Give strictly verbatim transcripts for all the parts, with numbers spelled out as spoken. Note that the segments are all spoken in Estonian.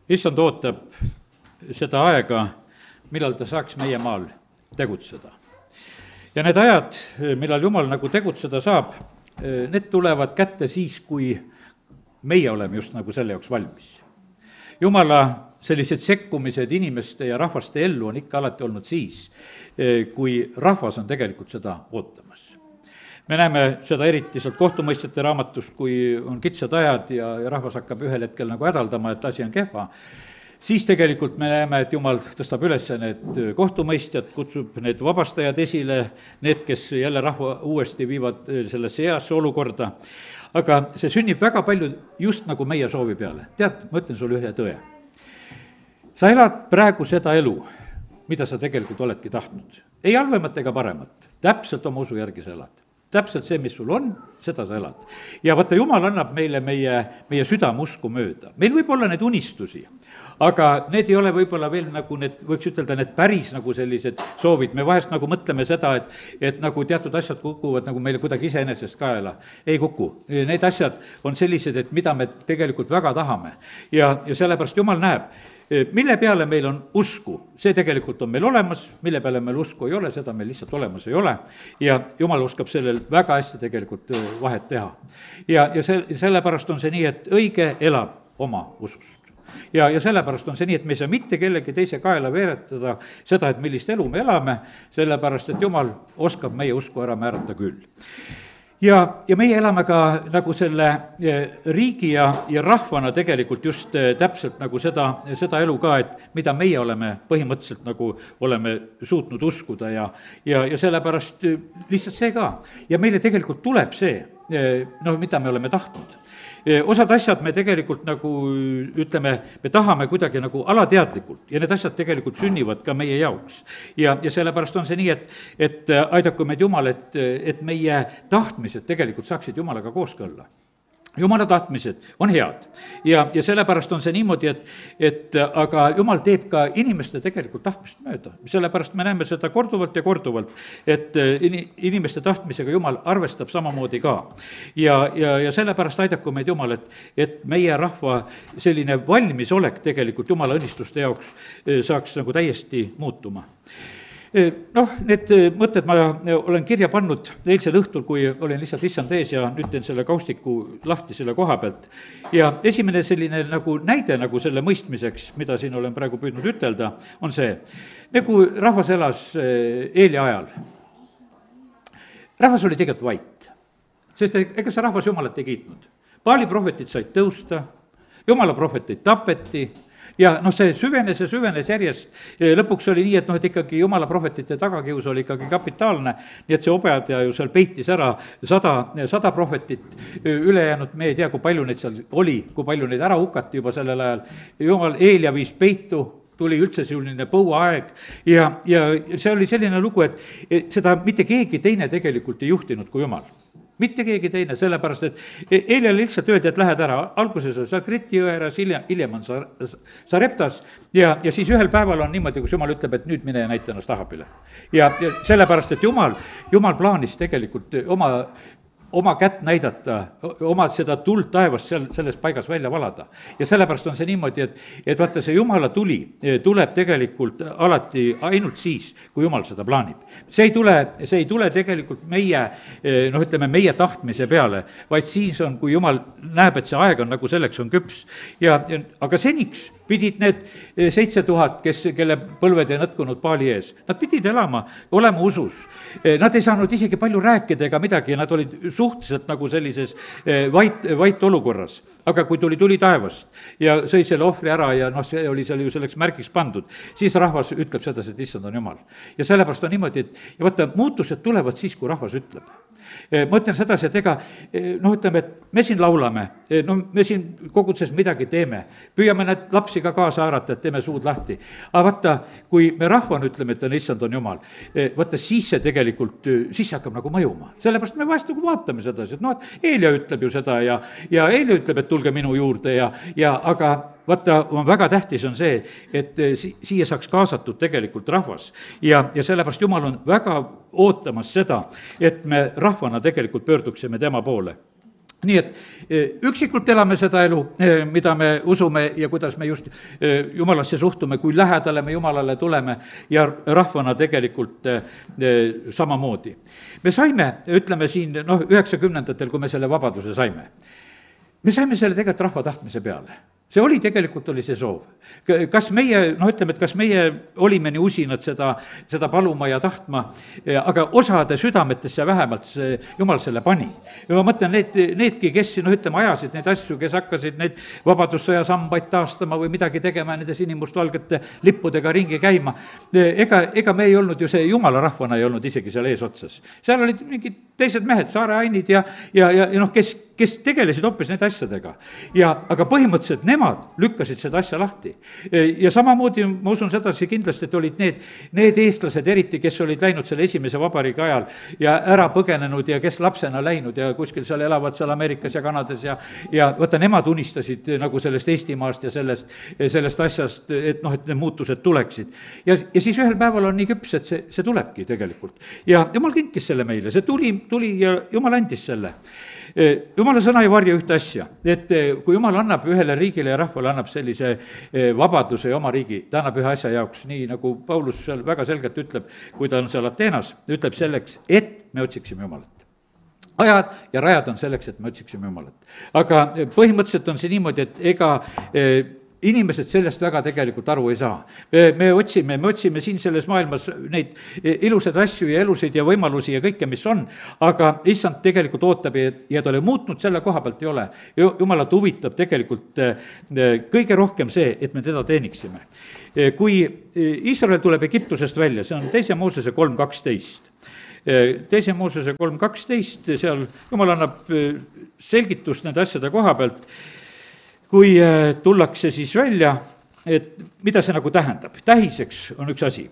issand ootab seda aega, millal ta saaks meie maal tegutseda. ja need ajad, millal Jumal nagu tegutseda saab, need tulevad kätte siis, kui meie oleme just nagu selle jaoks valmis. Jumala sellised sekkumised inimeste ja rahvaste ellu on ikka alati olnud siis, kui rahvas on tegelikult seda ootamas. Me näeme seda eriti sealt kohtumõistjate raamatust, kui on kitsad ajad ja, ja rahvas hakkab ühel hetkel nagu hädaldama, et asi on kehva, siis tegelikult me näeme, et Jumal tõstab üles need kohtumõistjad, kutsub need vabastajad esile, need, kes jälle rahva uuesti viivad sellesse heasse olukorda. Aga see sünnib väga palju just nagu meie soovi peale. Tead, ma ütlen sulle ühe tõe. Sa elad praegu seda elu, mida sa tegelikult oledki tahtnud. Ei halvemat ega paremat. Täpselt oma usu järgi sa elad. Täpselt see, mis sul on, seda sa elad. Ja vaata, Jumal annab meile meie, meie südamusku mööda. Meil võib olla need unistusi, aga need ei ole võib-olla veel nagu need, võiks ütelda, need päris nagu sellised soovid. Me vahest nagu mõtleme seda, et, et nagu teatud asjad kukuvad nagu meile kuidagi iseenesest kaela. Ei kuku. Need asjad on sellised, et mida me tegelikult väga tahame. Ja, ja sellepärast Jumal näeb, mille peale meil on usku, see tegelikult on meil olemas, mille peale meil usku ei ole, seda meil lihtsalt olemas ei ole. Ja Jumal oskab sellel väga hästi tegelikult vahet teha. Ja, ja see, sellepärast on see nii, et õige elab oma usust. Ja, ja sellepärast on see nii, et me ei saa mitte kellegi teise kaela veeretada seda, et millist elu me elame, sellepärast et Jumal oskab meie usku ära määrata küll. Ja, ja meie elame ka nagu selle riigi ja, ja rahvana tegelikult just täpselt nagu seda, seda elu ka, et mida meie oleme põhimõtteliselt nagu oleme suutnud uskuda ja, ja, ja sellepärast lihtsalt see ka. Ja meile tegelikult tuleb see, noh, mida me oleme tahtnud. Osad asjad me tegelikult nagu ütleme, me tahame kuidagi nagu alateadlikult ja need asjad tegelikult sünnivad ka meie jaoks. Ja, ja sellepärast on see nii, et, et aidaku meid Jumal, et, et meie tahtmised tegelikult saaksid Jumalaga kooskõlla. Jumala tahtmised on head ja, ja sellepärast on see niimoodi, et, et aga Jumal teeb ka inimeste tegelikult tahtmist mööda. Sellepärast me näeme seda korduvalt ja korduvalt, et inimeste tahtmisega Jumal arvestab samamoodi ka. Ja, ja, ja sellepärast aidaku meid Jumal, et, et meie rahva selline valmisolek tegelikult Jumala õnnistuste jaoks saaks nagu täiesti muutuma. Noh, need mõtted ma olen kirja pannud eilsel õhtul, kui olin lihtsalt issand ees ja nüüd teen selle kaustiku lahti selle koha pealt. Ja esimene selline nagu näide nagu selle mõistmiseks, mida siin olen praegu püüdnud ütelda, on see, nagu rahvas elas Eeli ajal. Rahvas oli tegelikult vait, sest ega see rahvas Jumalat ei kiitnud. Paali prohvetid said tõusta, Jumala prohveteid tapeti, ja noh, see süvenes ja süvenes järjest, lõpuks oli nii, et noh, et ikkagi Jumala prohvetite tagakius oli ikkagi kapitaalne, nii et see Obadja ju seal peitis ära sada, sada prohvetit, ülejäänud me ei tea, kui palju neid seal oli, kui palju neid ära hukati juba sellel ajal. Jumal Eelia viis peitu, tuli üldse selline põuaaeg ja, ja see oli selline lugu, et seda mitte keegi teine tegelikult ei juhtinud kui Jumal. Mitte keegi teine, sellepärast, et Eelia lihtsalt öeldi, et lähed ära, alguses on seal Kriti jõe ääres, hiljem, hiljem on Sareptas ja, ja siis ühel päeval on niimoodi, kus Jumal ütleb, et nüüd mine ja näita ennast Ahabile. Ja, ja sellepärast, et Jumal, Jumal plaanis tegelikult oma oma kätt näidata, oma seda tuld taevast seal, selles paigas välja valada. Ja sellepärast on see niimoodi, et, et vaata, see Jumala tuli tuleb tegelikult alati ainult siis, kui Jumal seda plaanib. See ei tule, see ei tule tegelikult meie, noh, ütleme, meie tahtmise peale, vaid siis on, kui Jumal näeb, et see aeg on nagu selleks on küps. Ja, ja, aga seniks pidid need seitse tuhat, kes, kelle põlved ei nõtkunud Paali ees, nad pidid elama, olema usus. Nad ei saanud isegi palju rääkida ega midagi, nad olid suhteliselt nagu sellises vait, vait olukorras. Aga kui tuli tuli taevast ja sõi selle ohvri ära ja noh, see oli seal ju selleks märgiks pandud, siis rahvas ütleb seda, et issand on Jumal. Ja sellepärast on niimoodi, et ja vaata, muutused tulevad siis, kui rahvas ütleb. Ma ütlen sedasi, et ega, noh, ütleme, et me siin laulame, no me siin koguduses midagi teeme, püüame need lapsi ka kaasa haarata, et teeme suud lahti. Aga vaata, kui me rahvana ütleme, et on issand on Jumal, vaata, siis see tegelikult, siis see hakkab nagu mõjuma. Sellepärast me vahest nagu vaatame seda, et noh, et Eelia ütleb ju seda ja, ja Eelia ütleb, et tulge minu juurde ja, ja aga vaata, on väga tähtis on see, et si- siia saaks kaasatud tegelikult rahvas. Ja, ja sellepärast Jumal on väga ootamas seda, et me rahvana tegelikult pöörduksime tema poole. nii et üksikult elame seda elu, mida me usume ja kuidas me just Jumalasse suhtume, kui lähedale me Jumalale tuleme ja rahvana tegelikult samamoodi. me saime, ütleme siin, noh, üheksakümnendatel, kui me selle vabaduse saime, me saime selle tegelikult rahva tahtmise peale. see oli, tegelikult oli see soov. kas meie, noh, ütleme, et kas meie olime nii usinad seda, seda paluma ja tahtma, aga osade südametesse vähemalt see Jumal selle pani. ja ma mõtlen, need, needki, kes, noh, ütleme, ajasid neid asju, kes hakkasid neid vabadussõja sambaid taastama või midagi tegema, nende sinimustvalgete lippudega ringi käima, ega, ega me ei olnud ju see Jumala rahvana ei olnud isegi seal eesotsas. seal olid mingid teised mehed, saareainid ja, ja, ja, ja noh, kes, kes tegelesid hoopis nende asjadega. ja, aga põhimõtteliselt nemad lükkasid seda asja lahti. ja samamoodi ma usun sedasi kindlasti, et olid need, need eestlased eriti, kes olid läinud selle esimese vabariigi ajal ja ära põgenenud ja kes lapsena läinud ja kuskil seal elavad seal Ameerikas ja Kanadas ja, ja vaata, nemad unistasid nagu sellest Eestimaast ja sellest, sellest asjast, et noh, et need muutused tuleksid. ja, ja siis ühel päeval on nii küps, et see, see tulebki tegelikult. ja Jumal kinkis selle meile, see tuli, tuli ja Jumal andis selle. Jumala sõna ei varja ühte asja, et kui Jumal annab ühele riigile ja rahvale, annab sellise vabaduse ja oma riigi, ta annab ühe asja jaoks, nii nagu Paulus seal väga selgelt ütleb, kui ta on seal Ateenas, ütleb selleks, et me otsiksime Jumalat. ajad ja rajad on selleks, et me otsiksime Jumalat. aga põhimõtteliselt on see niimoodi, et ega inimesed sellest väga tegelikult aru ei saa. me, me otsime, me otsime siin selles maailmas neid ilusaid asju ja elusid ja võimalusi ja kõike, mis on, aga issand tegelikult ootab ja, ja ta oli muutnud, selle koha pealt ei ole. Jumalat huvitab tegelikult kõige rohkem see, et me teda teeniksime. kui Iisrael tuleb Egiptusest välja, see on teise Moosese kolm kaksteist. teise Moosese kolm kaksteist, seal Jumal annab selgitust nende asjade koha pealt, kui tullakse siis välja, et mida see nagu tähendab. tähiseks on üks asi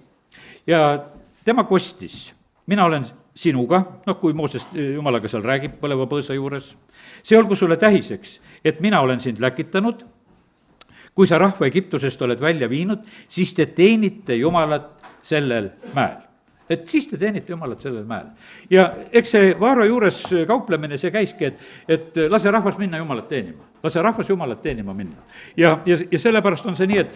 ja tema kostis, mina olen sinuga, noh, kui Mooses Jumalaga seal räägib põleva põõsa juures, see olgu sulle tähiseks, et mina olen sind läkitanud, kui sa rahva Egiptusest oled välja viinud, siis te teenite Jumalat sellel mäel. et siis te teenite Jumalat sellel mäel. ja eks see Vaaro juures kauplemine, see käiski, et, et lase rahvas minna Jumalat teenima. lase rahvas Jumalat teenima minna. ja, ja, ja sellepärast on see nii, et,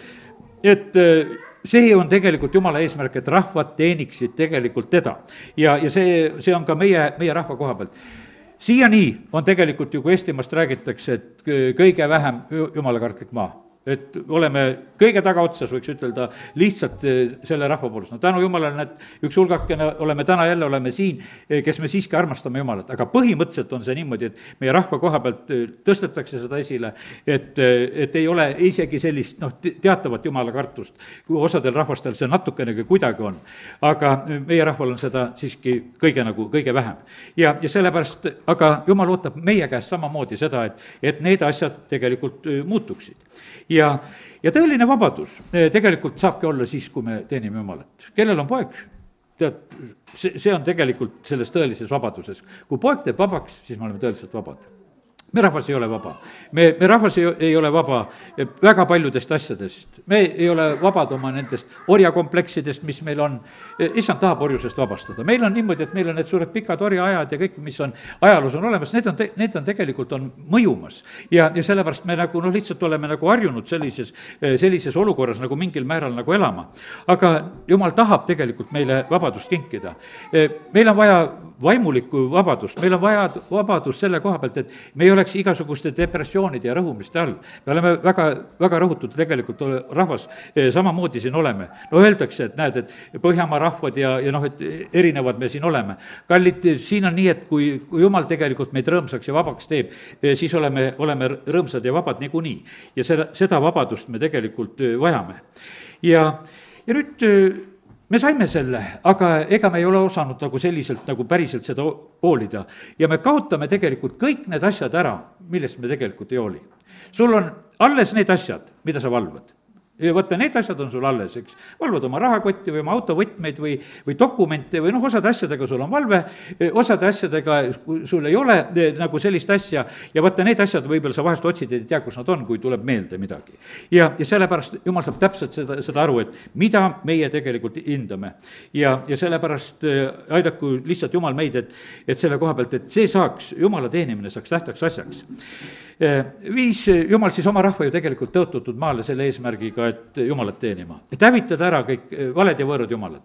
et see on tegelikult Jumala eesmärk, et rahvad teeniksid tegelikult teda. ja, ja see, see on ka meie, meie rahva koha pealt. siiani on tegelikult ju, kui Eestimaast räägitakse, et kõige vähem jumalakartlik maa. et oleme kõige tagaotsas, võiks ütelda, lihtsalt selle rahva poolest. no tänu Jumalale, et üks hulgakene oleme täna jälle, oleme siin, kes me siiski armastame Jumalat, aga põhimõtteliselt on see niimoodi, et meie rahva koha pealt tõstetakse seda esile, et, et ei ole isegi sellist, noh, teatavat Jumala kartust, kui osadel rahvastel see natukenegi kuidagi on. aga meie rahval on seda siiski kõige nagu, kõige vähem. ja, ja sellepärast, aga Jumal ootab meie käest samamoodi seda, et, et need asjad tegelikult muutuksid. ja, ja tõeline vabadus tegelikult saabki olla siis, kui me teenime Jumalat. kellel on poeg, tead, see, see on tegelikult selles tõelises vabaduses. kui poeg teeb vabaks, siis me oleme tõeliselt vabad. me rahvas ei ole vaba. me, me rahvas ei, ei ole vaba väga paljudest asjadest. me ei ole vabad oma nendest orjakompleksidest, mis meil on. issand tahab orjusest vabastada. meil on niimoodi, et meil on need suured pikad orjaajad ja kõik, mis on ajaloos on olemas, need on, need on tegelikult on mõjumas. ja, ja sellepärast me nagu noh, lihtsalt oleme nagu harjunud sellises, sellises olukorras nagu mingil määral nagu elama. aga Jumal tahab tegelikult meile vabadust kinkida. meil on vaja vaimulikku vabadust, meil on vaja vabadust selle koha pealt, et me ei oleks igasuguste depressioonide ja rõhumiste all. me oleme väga, väga rõhutud tegelikult rahvas, samamoodi siin oleme. no öeldakse, et näed, et Põhjamaa rahvad ja, ja noh, et erinevad me siin oleme. kallid, siin on nii, et kui, kui Jumal tegelikult meid rõõmsaks ja vabaks teeb, siis oleme, oleme rõõmsad ja vabad niikuinii. ja seda, seda vabadust me tegelikult vajame. ja, ja nüüd me saime selle, aga ega me ei ole osanud nagu selliselt nagu päriselt seda hoolida. ja me kaotame tegelikult kõik need asjad ära, millest me tegelikult ei hooli. sul on alles need asjad, mida sa valvad. ja vaata, need asjad on sul alles, eks. valvad oma rahakotti või oma autovõtmeid või, või dokumente või noh, osade asjadega sul on valve, osade asjadega sul ei ole nagu sellist asja ja vaata, need asjad võib-olla sa vahest otsid, ei tea, kus nad on, kui tuleb meelde midagi. ja, ja sellepärast Jumal saab täpselt seda, seda aru, et mida meie tegelikult hindame. ja, ja sellepärast aidaku lihtsalt Jumal meid, et, et selle koha pealt, et see saaks, Jumala teenimine saaks tähtsaks asjaks. Viis Jumal siis oma rahva ju tegelikult tõotatud maale selle eesmärgiga, et Jumalat teenima, et hävitada ära kõik valed ja võõrad jumalad.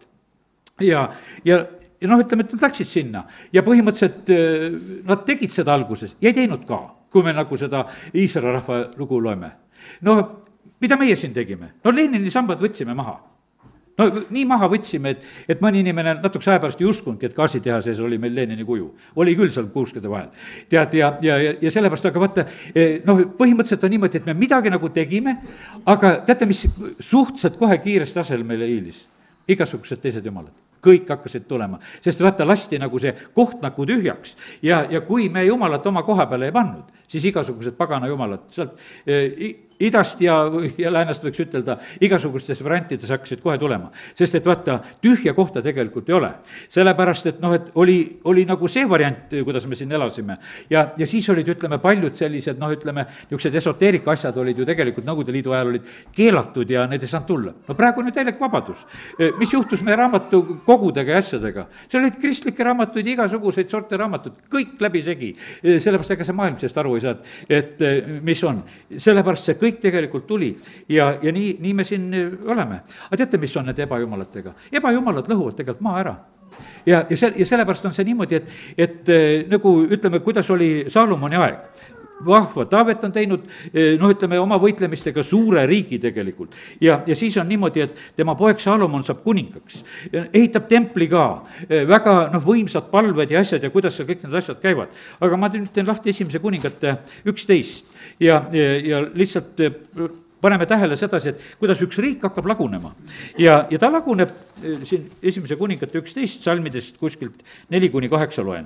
ja, ja ja noh, ütleme, et nad läksid sinna ja põhimõtteliselt nad tegid seda alguses ja ei teinud ka, kui me nagu seda Iisraeli rahva lugu loeme. no mida meie siin tegime? no Lenini sambad võtsime maha. no nii maha võtsime, et, et mõni inimene natukese aja pärast ei uskunudki, et gaasitehases oli meil Lenini kuju. oli küll seal kuuskede vahel. tead, ja, ja, ja, ja sellepärast, aga vaata, noh, põhimõtteliselt on niimoodi, et me midagi nagu tegime, aga teate, mis suhteliselt kohe kiiresti asemele hiilis? igasugused teised jumalad. kõik hakkasid tulema, sest vaata, lasti nagu see koht nagu tühjaks ja, ja kui me Jumalat oma koha peale ei pannud, siis igasugused pagana jumalad sealt e, idast ja, ja läänest võiks ütelda, igasugustes variantides hakkasid kohe tulema. sest et vaata, tühja kohta tegelikult ei ole. sellepärast, et noh, et oli, oli nagu see variant, kuidas me siin elasime. ja, ja siis olid, ütleme, paljud sellised, noh, ütleme, niisugused esoteerika asjad olid ju tegelikult Nõukogude Liidu ajal olid keelatud ja need ei saanud tulla. no praegu on ju täielik vabadus. mis juhtus meie raamatu kogudega ja asjadega? seal olid kristlikke raamatuid, igasuguseid sorte raamatuid, kõik läbisegi. sellepärast, ega see maailm sellest aru ei saa, et, et mis on. sellepärast see kõik tegelikult tuli ja, ja nii, nii me siin oleme. aga teate, mis on need ebajumalatega? ebajumalad lõhuvad tegelikult maa ära. ja, ja see, ja sellepärast on see niimoodi, et, et nagu ütleme, kuidas oli Saalomoni aeg. vahva, Taavet on teinud, noh, ütleme, oma võitlemistega suure riigi tegelikult. ja, ja siis on niimoodi, et tema poeg Saalomon saab kuningaks. ehitab templi ka, väga noh, võimsad palved ja asjad ja kuidas seal kõik need asjad käivad. aga ma nüüd teen lahti esimese kuningate üksteist ja, ja, ja lihtsalt paneme tähele sedasi, et kuidas üks riik hakkab lagunema. ja, ja ta laguneb siin esimese kuningate üksteist salmidest kuskilt neli kuni kaheksa loen.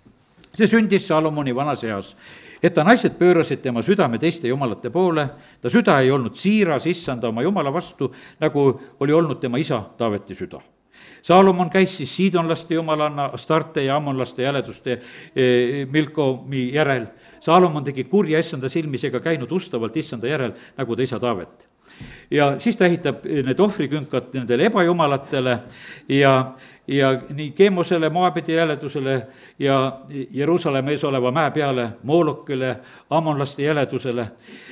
see sündis Saalomoni vanas eas, et ta naised pöörasid tema südame teiste jumalate poole, ta süda ei olnud siiras issanda oma jumala vastu, nagu oli olnud tema isa Taaveti süda. Saalomon käis siis siidonlaste jumalanna Astarte ja ammonlaste jäleduste e, Milkomi järel. Saalomon tegi kurja issanda silmis ega käinud ustavalt issanda järel, nagu ta isa Taavet. ja siis ta ehitab need ohvrikünkad nendele ebajumalatele ja ja nii Keemosele, Moabidi jäledusele ja Jeruusalemma ees oleva mäe peale, Moolokile, ammonlaste jäledusele.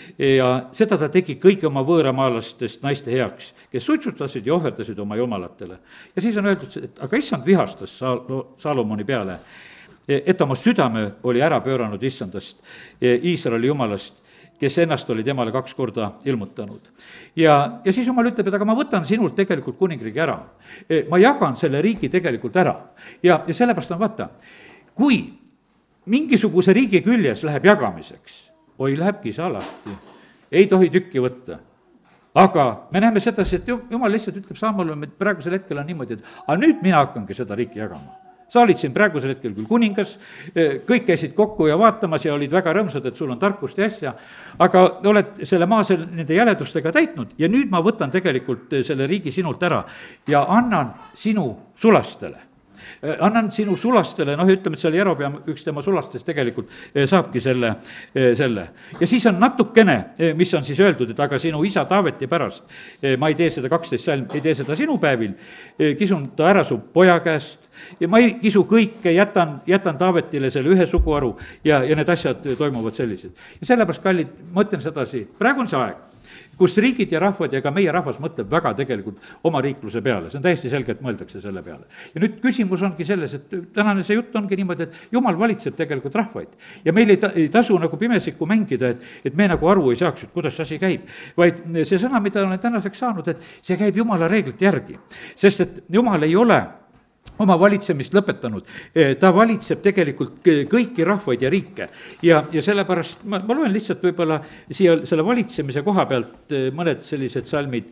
ja seda ta tegi kõigi oma võõramaalastest naiste heaks, kes suitsutasid ja ohverdasid oma jumalatele. ja siis on öeldud, et aga issand vihastas Saalomoni peale, et oma südame oli ära pööranud issandast, Iisraeli jumalast, kes ennast oli temale kaks korda ilmutanud. ja, ja siis Jumal ütleb, et aga ma võtan sinult tegelikult kuningriigi ära. ma jagan selle riigi tegelikult ära. ja, ja sellepärast on vaata, kui mingisuguse riigi küljes läheb jagamiseks, oi, läheb kisa lahti, ei tohi tükki võtta. aga me näeme sedasi, et Jumal lihtsalt ütleb Saamolile, et praegusel hetkel on niimoodi, et aga nüüd mina hakkangi seda riiki jagama. sa olid siin praegusel hetkel küll kuningas, kõik käisid kokku ja vaatamas ja olid väga rõõmsad, et sul on tarkust ja asja, aga oled selle maa selle, nende jäledustega täitnud ja nüüd ma võtan tegelikult selle riigi sinult ära ja annan sinu sulastele. annan sinu sulastele, noh, ütleme, et seal Jerobeam, üks tema sulastest tegelikult saabki selle, selle. ja siis on natukene, mis on siis öeldud, et aga sinu isa Taaveti pärast, ma ei tee seda kaksteist salm, ei tee seda sinu päevil, kisun ta ära su poja käest ja ma ei kisu kõike, jätan, jätan Taavetile selle ühe suguharu ja, ja need asjad toimuvad sellised. ja sellepärast, kallid, ma ütlen sedasi, praegu on see aeg, kus riigid ja rahvad ja ka meie rahvas mõtleb väga tegelikult oma riikluse peale, see on täiesti selge, et mõeldakse selle peale. ja nüüd küsimus ongi selles, et tänane see jutt ongi niimoodi, et Jumal valitseb tegelikult rahvaid. ja meil ei, ta, ei tasu nagu pimesikku mängida, et, et me nagu aru ei saaks, et kuidas see asi käib. vaid see sõna, mida olen tänaseks saanud, et see käib Jumala reeglite järgi. sest et Jumal ei ole oma valitsemist lõpetanud, ta valitseb tegelikult kõiki rahvaid ja riike. ja, ja sellepärast ma, ma loen lihtsalt võib-olla siia selle valitsemise koha pealt mõned sellised salmid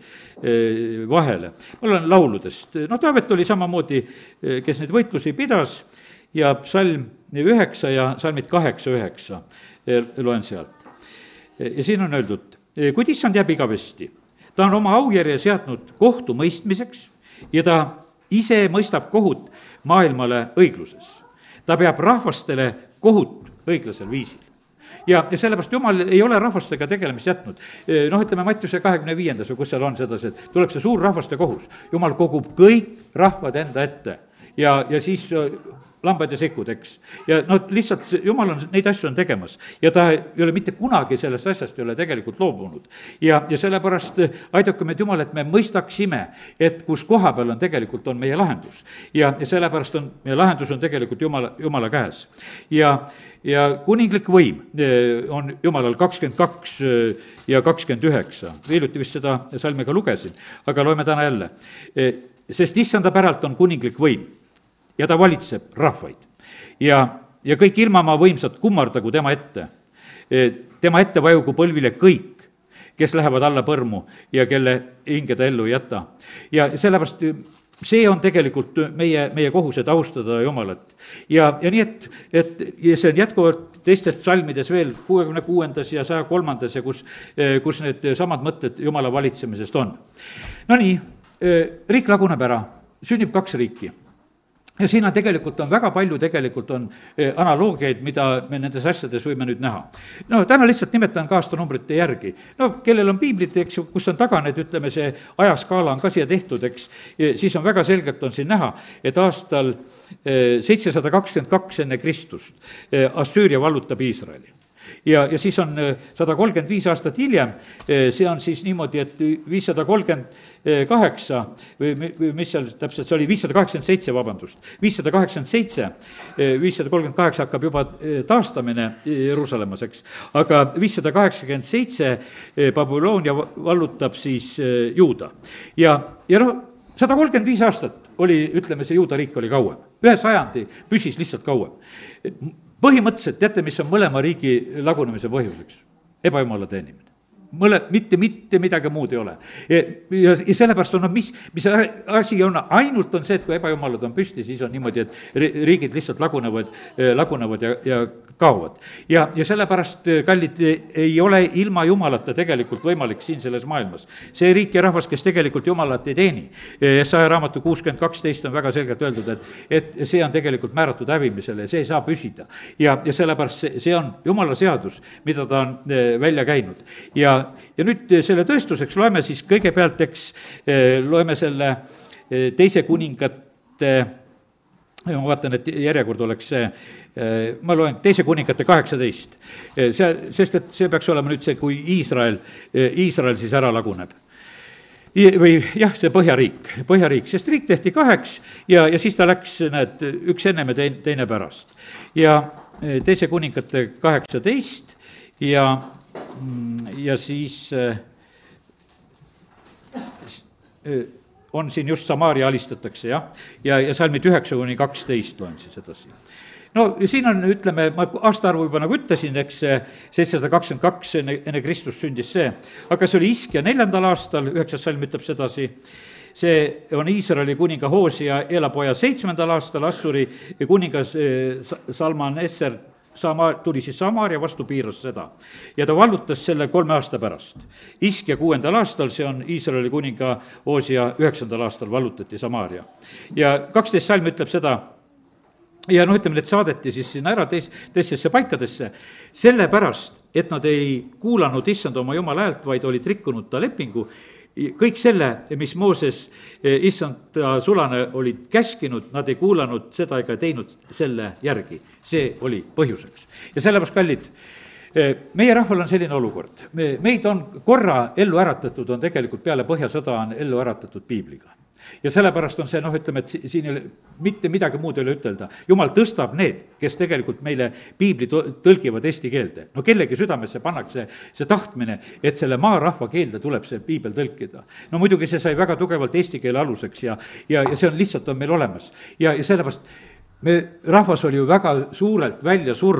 vahele. ma loen lauludest, no Taavet oli samamoodi, kes neid võitlusi pidas ja salm üheksa ja salmid kaheksa, üheksa loen sealt. ja siin on öeldud, kuid issand jääb igavesti, ta on oma aujärje seadnud kohtu mõistmiseks ja ta ise mõistab kohut maailmale õigluses. ta peab rahvastele kohut õiglasel viisil. ja, ja sellepärast Jumal ei ole rahvastega tegelemist jätnud. Noh, ütleme Mattiuse kahekümne viiendas või kus seal on sedasi, et tuleb see suur rahvaste kohus. Jumal kogub kõik rahvad enda ette ja, ja siis lambad ja sikud, eks. ja no lihtsalt Jumal on neid asju on tegemas ja ta ei ole mitte kunagi sellest asjast ei ole tegelikult loobunud. ja, ja sellepärast aidake meid Jumal, et me mõistaksime, et kus koha peal on tegelikult on meie lahendus. ja, ja sellepärast on, meie lahendus on tegelikult Jumala, Jumala käes. ja, ja kuninglik võim on Jumalal kakskümmend kaks ja kakskümmend üheksa. hiljuti vist seda salmi ka lugesin, aga loeme täna jälle. Sest issanda päralt on kuninglik võim ja ta valitseb rahvaid. ja, ja kõik ilmamaa võimsad kummardagu tema ette. tema ette vajugu põlvile kõik, kes lähevad alla põrmu ja kelle hinge ta ellu ei jäta. ja sellepärast see on tegelikult meie, meie kohus, et austada Jumalat. ja, ja nii, et, et ja see on jätkuvalt teistes psalmides veel kuuekümne kuuendas ja saja kolmandas ja kus, kus need samad mõtted Jumala valitsemisest on. No nii, riik laguneb ära, sünnib kaks riiki. ja siin on tegelikult on väga palju tegelikult on analoogiaid, mida me nendes asjades võime nüüd näha. no täna lihtsalt nimetan ka aastanumbrite järgi. no kellel on piiblid, eks ju, kus on taga need, ütleme, see ajaskaala on ka siia tehtud, eks, siis on väga selgelt on siin näha, et aastal seitsesada kakskümmend kaks enne Kristust Assüüria vallutab Iisraeli. ja, ja siis on sada kolmkümmend viis aastat hiljem, see on siis niimoodi, et viissada kolmkümmend kaheksa või mis seal täpselt, see oli viissada kaheksakümmend seitse, vabandust, viissada kaheksakümmend seitse, viissada kolmkümmend kaheksa hakkab juba taastamine Jeruusalemmas, eks, aga viissada kaheksakümmend seitse Babyloonia vallutab siis Juuda. ja, ja noh, sada kolmkümmend viis aastat oli, ütleme, see Juuda riik oli kauem, ühe sajandi püsis lihtsalt kauem. Põhimõtteliselt, teate, mis on mõlema riigi lagunemise põhjuseks? Ebajumala teenimine. Mõle, mitte, mitte midagi muud ei ole. Ja, ja, ja sellepärast on, no mis, mis asi on, ainult on see, et kui ebajumalad on püsti, siis on niimoodi, et riigid lihtsalt lagunevad, lagunevad ja, ja kaovad. ja, ja sellepärast, kallid, ei ole ilma Jumalata tegelikult võimalik siin selles maailmas. See riik ja rahvas, kes tegelikult Jumalat ei teeni, Jesaja raamatu kuuskümmend kaksteist on väga selgelt öeldud, et, et see on tegelikult määratud hävimisele ja see ei saa püsida. ja, ja sellepärast see, see on Jumala seadus, mida ta on välja käinud. ja ja nüüd selle tõestuseks loeme siis kõigepealt, eks loeme selle teise kuningate, ma vaatan, et järjekord oleks see, ma loen teise kuningate kaheksateist. See, sest et see peaks olema nüüd see, kui Iisrael, Iisrael siis ära laguneb. Või jah, see Põhjariik, Põhjariik, sest riik tehti kaheks ja, ja siis ta läks, näed, üks ennem ja teine, teine pärast. Ja teise kuningate kaheksateist ja ja siis on siin just Samaaria alistatakse, jah, ja, ja salmid üheksa kuni kaksteist loen siis edasi. no siin on, ütleme, ma aastaarvu juba nagu ütlesin, eks seitsesada kakskümmend kaks enne, enne Kristus sündis see, aga see oli Iskja neljandal aastal, üheksas salm ütleb sedasi, see on Iisraeli kuninga Hoosia eelapoja seitsmendal aastal, Assuri kuningas Salmanesser Sama, tuli siis Samaaria vastu, piiras seda. Ja ta vallutas selle kolme aasta pärast. Iskja kuuendal aastal, see on Iisraeli kuninga Hoosia üheksandal aastal vallutati Samaaria. Ja kaksteist salm ütleb seda, ja noh, ütleme, et saadeti siis sinna ära teis, teistesse paikadesse, sellepärast, et nad ei kuulanud issand oma Jumala häält, vaid olid rikkunud ta lepingu. Kõik selle, mis Mooses issand sulane olid käskinud, nad ei kuulanud seda ega teinud selle järgi. See oli põhjuseks. Ja sellepärast, kallid, meie rahval on selline olukord. Me, meid on korra ellu äratatud, on tegelikult peale Põhjasõda on ellu äratatud piibliga. Ja sellepärast on see, noh, ütleme, et siin ei ole mitte midagi muud ei ole ütelda. Jumal tõstab need, kes tegelikult meile piibli tõlgivad eesti keelde. No kellegi südamesse pannakse see tahtmine, et selle maarahva keelde tuleb see piibel tõlkida. No muidugi see sai väga tugevalt eesti keele aluseks ja, ja, ja see on lihtsalt on meil olemas. Ja, ja sellepärast me, rahvas oli ju väga suurelt välja surnud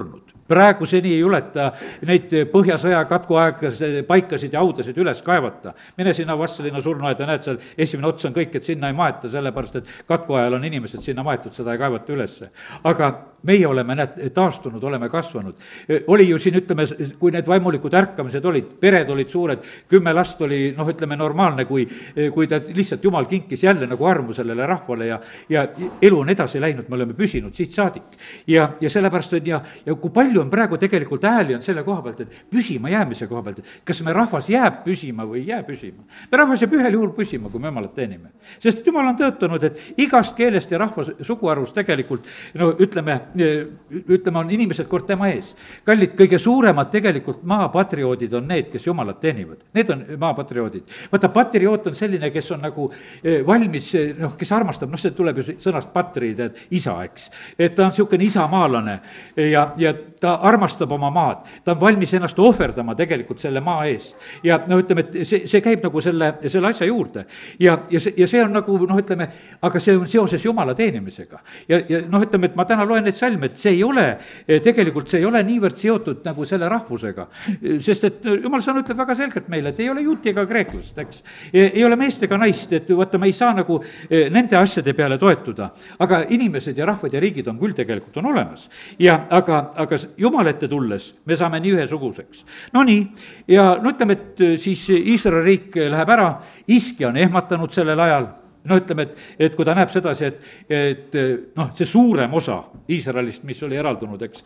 praeguseni ei juleta neid Põhjasõja katkuaeglaseid paikasid ja haudasid üles kaevata. mine sinna Vastseliina surnuaeda, näed seal esimene ots on kõik, et sinna ei maeta, sellepärast et katkuajal on inimesed sinna maetud, seda ei kaevata ülesse. aga meie oleme, näed, taastunud, oleme kasvanud. oli ju siin, ütleme, kui need vaimulikud ärkamised olid, pered olid suured, kümme last oli, noh, ütleme normaalne, kui, kui ta lihtsalt Jumal kinkis jälle nagu armu sellele rahvale ja, ja elu on edasi läinud, me oleme püsinud siit saadik. ja, ja sellepärast on ja, ja kui palju on praegu tegelikult hääli on selle koha pealt, et püsima jäämise koha pealt, et kas me rahvas jääb püsima või ei jää püsima. me rahvas jääb ühel juhul püsima, kui me Jumalat teenime. sest et Jumal on töötanud, et igast keelest ja rahva suguarvust tegelikult, no ütleme, ütleme, on inimesed kord tema ees. kallid, kõige suuremad tegelikult maapatrioodid on need, kes Jumalat teenivad. Need on maapatrioodid. vaata, patrioot on selline, kes on nagu valmis, noh, kes armastab, noh, see tuleb ju sõnast patri, tead, isa, eks. et ta on niisugune isamaalane ja, ja ta armastab oma maad. ta on valmis ennast ohverdama tegelikult selle maa eest. ja no ütleme, et see, see käib nagu selle, selle asja juurde. ja, ja see, ja see on nagu, noh, ütleme, aga see on seoses Jumala teenimisega. ja, ja noh, ütleme, et ma täna loen neid salme, et see ei ole, tegelikult see ei ole niivõrd seotud nagu selle rahvusega. sest et Jumal sõna ütleb väga selgelt meile, et ei ole juuti ega kreeklast, eks. ei ole meest ega naist, et vaata, me ei saa nagu nende asjade peale toetuda. aga inimesed ja rahvad ja riigid on küll tegelikult on olemas. ja aga, aga Jumala ette tulles me saame nii ühesuguseks. no nii, ja no ütleme, et siis Iisraeli riik läheb ära, Iskja on ehmatanud sellel ajal. no ütleme, et, et kui ta näeb sedasi, et, et noh, see suurem osa Iisraelist, mis oli eraldunud, eks,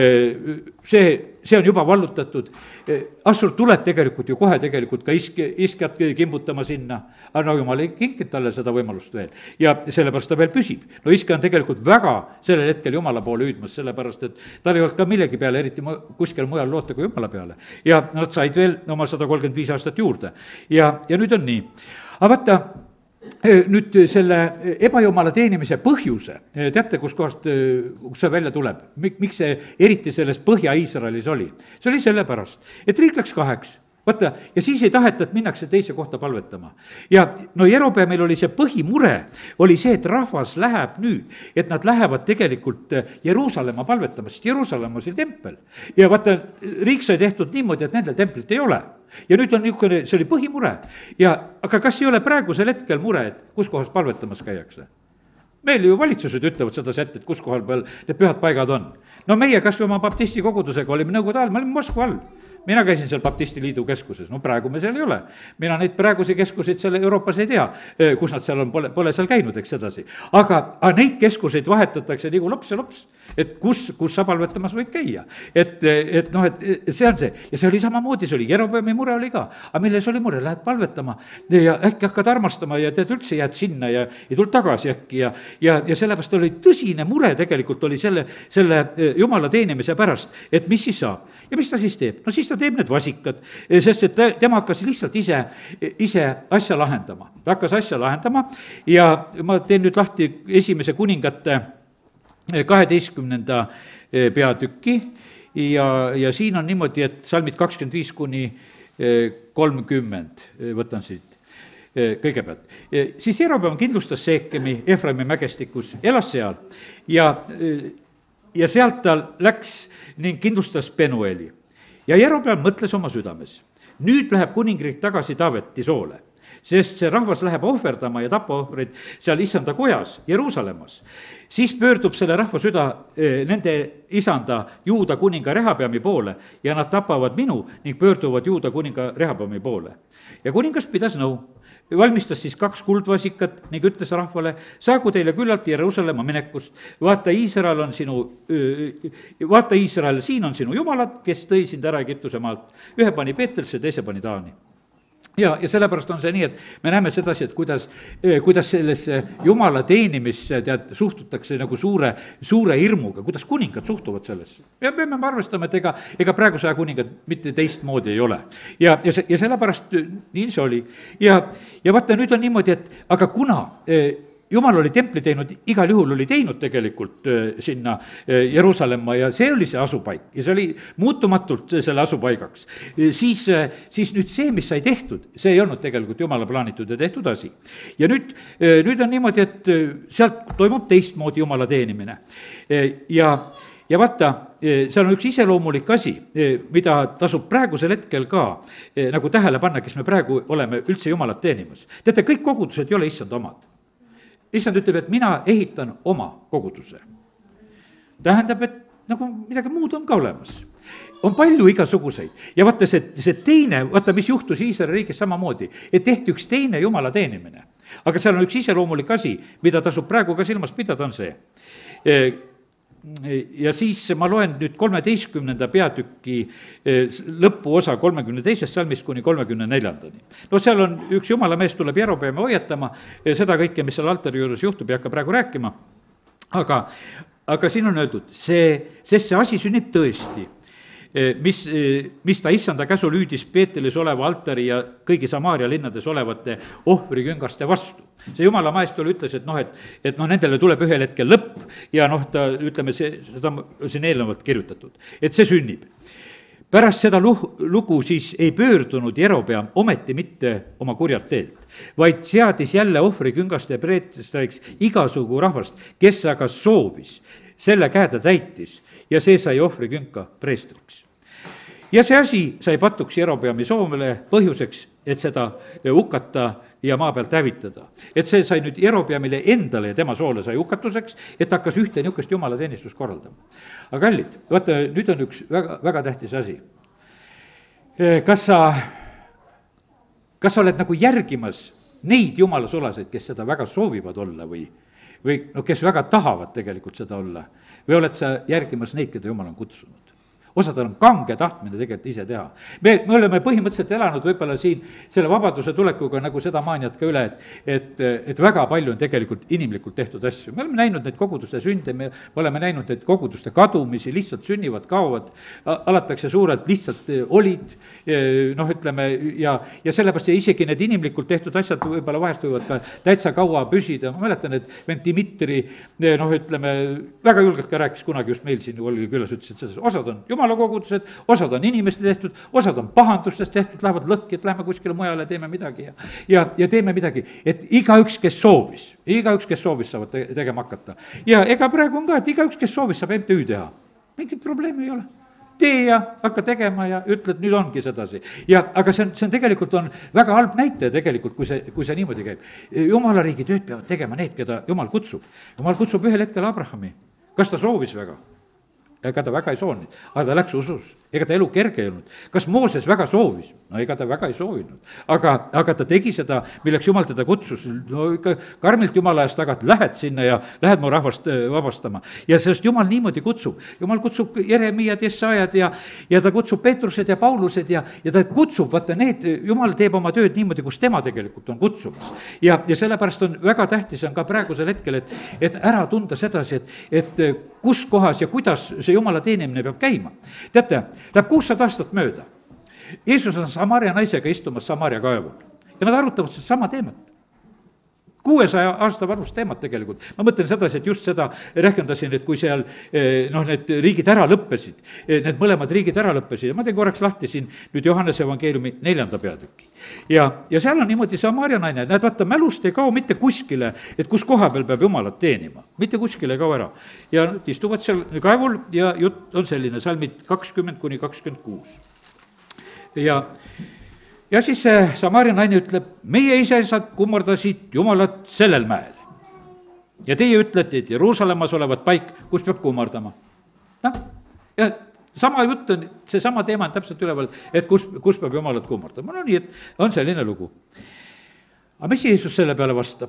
see, see on juba vallutatud. Assur tuleb tegelikult ju kohe tegelikult ka isk, iskjat kimbutama sinna, aga no Jumal ei kinkinud talle seda võimalust veel ja sellepärast ta veel püsib. no iskja on tegelikult väga sellel hetkel Jumala poole hüüdmas, sellepärast et tal ei olnud ka millegi peale eriti kuskil mujal loota kui Jumala peale. ja nad said veel oma sada kolmkümmend viis aastat juurde ja, ja nüüd on nii. aga vaata, nüüd selle ebajumala teenimise põhjuse, teate, kuskohast, kus see välja tuleb, miks see eriti selles Põhja-Iisraelis oli? see oli sellepärast, et riik läks kaheks. vaata, ja siis ei taheta, et minnakse teise kohta palvetama. ja no Jerobeamil oli see põhimure, oli see, et rahvas läheb nüüd, et nad lähevad tegelikult Jeruusalemma palvetama, sest Jeruusalemm oli tempel. ja vaata, riik sai tehtud niimoodi, et nendel templit ei ole. ja nüüd on niisugune, see oli põhimure. ja aga kas ei ole praegusel hetkel mure, et kus kohas palvetamas käiakse? meil ju valitsused ütlevad seda sätt, et kus kohal peal need pühad paigad on. no meie kas või oma baptisti kogudusega olime Nõukogude ajal, me olime Moskva all. mina käisin seal Baptisti Liidu keskuses, no praegu me seal ei ole. mina neid praegusi keskuseid seal Euroopas ei tea, kus nad seal on, pole, pole seal käinud, eks edasi. aga, aga neid keskuseid vahetatakse nagu lops ja lops, et kus, kus sa palvetamas võid käia. et, et noh, et see on see ja see oli samamoodi, see oli, Jerobeami mure oli ka. aga milles oli mure, lähed palvetama ja äkki hakkad armastama ja tead, üldse jääd sinna ja ei tulnud tagasi äkki ja, ja, ja sellepärast oli tõsine mure tegelikult oli selle, selle Jumala teenimise pärast, et mis siis saab ja mis ta siis teeb. no siis ta teeb need vasikad, sest et tema hakkas lihtsalt ise, ise asja lahendama. ta hakkas asja lahendama ja ma teen nüüd lahti esimese kuningate kaheteistkümnenda peatüki ja, ja siin on niimoodi, et salmid kakskümmend viis kuni kolmkümmend, võtan siit kõigepealt. siis Jerobeam kindlustas Seekemi Efraimi mägestikus, elas seal ja, ja sealt ta läks ning kindlustas Penueli. ja Jerobeam mõtles oma südames, nüüd läheb kuningriik tagasi Taaveti soole, sest see rahvas läheb ohverdama ja tapaohvreid seal issanda kojas Jeruusalemmas. siis pöördub selle rahva süda nende isanda Juuda kuninga Rehabeami poole ja nad tapavad minu ning pöörduvad Juuda kuninga Rehabeami poole. ja kuningas pidas nõu, valmistas siis kaks kuldvasikat ning ütles rahvale, saagu teile küllalt Jeruusalemma minekust, vaata Iisrael on sinu, vaata Iisrael, siin on sinu jumalad, kes tõi sind ära Egiptuse maalt. ühe pani Peetrisse, teise pani Taani. ja, ja sellepärast on see nii, et me näeme sedasi, et kuidas, kuidas sellesse Jumala teenimisse tead, suhtutakse nagu suure, suure hirmuga, kuidas kuningad suhtuvad sellesse. ja peame arvestama, et ega, ega praeguse aja kuningad mitte teistmoodi ei ole. ja, ja see, ja sellepärast nii see oli. ja, ja vaata, nüüd on niimoodi, et aga kuna Jumal oli templi teinud, igal juhul oli teinud tegelikult sinna Jeruusalemma ja see oli see asupaik ja see oli muutumatult selle asupaigaks. siis, siis nüüd see, mis sai tehtud, see ei olnud tegelikult Jumala plaanitud ja tehtud asi. ja nüüd, nüüd on niimoodi, et sealt toimub teistmoodi Jumala teenimine. ja, ja vaata, seal on üks iseloomulik asi, mida tasub praegusel hetkel ka nagu tähele panna, kes me praegu oleme üldse Jumalat teenimas. teate, kõik kogudused ei ole issand omad. issand ütleb, et mina ehitan oma koguduse. tähendab, et nagu midagi muud on ka olemas. on palju igasuguseid ja vaata see, see teine, vaata, mis juhtus Iisraeli riigis samamoodi, et tehti üks teine Jumala teenimine. aga seal on üks iseloomulik asi, mida tasub praegu ka silmas pidada, on see. ja siis ma loen nüüd kolmeteistkümnenda peatüki lõpuosa kolmekümne teisest salmist kuni kolmekümne neljandani. no seal on üks jumala mees tuleb Jerobeami hoiatama, seda kõike, mis seal altari juures juhtub, ei hakka praegu rääkima, aga, aga siin on öeldud, see, sest see asi sünnib tõesti, mis, mis ta issanda käsul hüüdis Peetelis oleva altari ja kõigi Samaaria linnades olevate ohvriküngaste vastu. see jumala maestol ütles, et noh, et, et noh, nendele tuleb ühel hetkel lõpp ja noh, ta ütleme, see, seda on siin eelnevalt kirjutatud, et see sünnib. pärast seda lugu siis ei pöördunud Jerobeam ometi mitte oma kurjalt teelt, vaid seadis jälle ohvriküngaste preestriks igasugu rahvast, kes aga soovis, selle käe ta täitis ja see sai ohvrikünka preestriks. ja see asi sai patuks Jerobeami soomele põhjuseks, et seda hukata ja maa pealt hävitada. et see sai nüüd Jerobeamile endale ja tema soole sai hukatuseks, et hakkas ühte niisugust jumalateenistust korraldama. aga kallid, vaata, nüüd on üks väga, väga tähtis asi. kas sa, kas sa oled nagu järgimas neid jumalasulaseid, kes seda väga soovivad olla või, või no kes väga tahavad tegelikult seda olla, või oled sa järgimas neid, keda Jumal on kutsunud? osadel on kange tahtmine tegelikult ise teha. me, me oleme põhimõtteliselt elanud võib-olla siin selle vabaduse tulekuga nagu seda maaniat ka üle, et, et, et väga palju on tegelikult inimlikult tehtud asju. me oleme näinud neid koguduste sünde, me oleme näinud neid koguduste kadumisi, lihtsalt sünnivad, kaovad, alatakse suurelt, lihtsalt olid, noh, ütleme, ja, ja sellepärast ja isegi need inimlikult tehtud asjad võib-olla vahest võivad ka täitsa kaua püsida. ma mäletan, et vend Dmitri, noh, ütleme, väga julgelt ka rääkis kunagi just meil siin oli külas, ütles, et selles osad on jumala kogudused, osad on inimeste tehtud, osad on pahandustest tehtud, lähevad lõhki, et lähme kuskile mujale, teeme midagi ja, ja, ja teeme midagi, et igaüks, kes soovis, igaüks, kes soovis, saavad te- tegema hakata. ja ega praegu on ka, et igaüks, kes soovis, saab M T Ü teha. mingit probleemi ei ole. tee ja hakka tegema ja ütled, nüüd ongi sedasi. ja aga see on, see on tegelikult on väga halb näitaja tegelikult, kui see, kui see niimoodi käib. Jumala riigi tööd peavad tegema need, keda Jumal kutsub. Jumal kutsub ühel hetkel Abrahami. kas ta soovis väga? ega ta väga ei soovinud, aga ta läks usus, ega ta elu kerge ei olnud. kas Mooses väga soovis? no ega ta väga ei soovinud, aga, aga ta tegi seda, milleks Jumal teda kutsus, no ikka karmilt Jumala eest tagant, lähed sinna ja lähed mu rahvast vabastama. ja sellest Jumal niimoodi kutsub, Jumal kutsub Jeremiad, Jesajad ja, ja ta kutsub Peetrused ja Paulused ja, ja ta kutsub, vaata need, Jumal teeb oma tööd niimoodi, kus tema tegelikult on kutsumas. ja, ja sellepärast on väga tähtis on ka praegusel hetkel, et, et ära tunda sedasi, et, et kus kohas ja kuidas see Jumala teenimine peab käima. teate, läheb kuussada aastat mööda. Jeesus on Samaaria naisega istumas Samaaria kaevul ja nad arutavad seda sama teemat. kuuesaja aasta vanust teemat tegelikult. ma mõtlen sedasi, et just seda rehkendasin, et kui seal noh, need riigid ära lõppesid, need mõlemad riigid ära lõppesid ja ma teen korraks lahti siin nüüd Johannese evangeeliumi neljanda peatüki. ja, ja seal on niimoodi Samaaria naine, näed, vaata, mälust ei kao mitte kuskile, et kus koha peal peab Jumalat teenima, mitte kuskile ei kao ära. ja nüüd istuvad seal kaevul ja jutt on selline, salmid kakskümmend kuni kakskümmend kuus. ja ja siis see Samaaria naine ütleb, meie isesad kummardasid Jumalat sellel mäel. ja teie ütlete, et Jeruusalemmas olevat paik, kus peab kummardama. noh, ja sama jutt on, seesama teema on täpselt üleval, et kus, kus peab Jumalat kummardama. no nii, et on selline lugu. aga mis Jeesus selle peale vastab?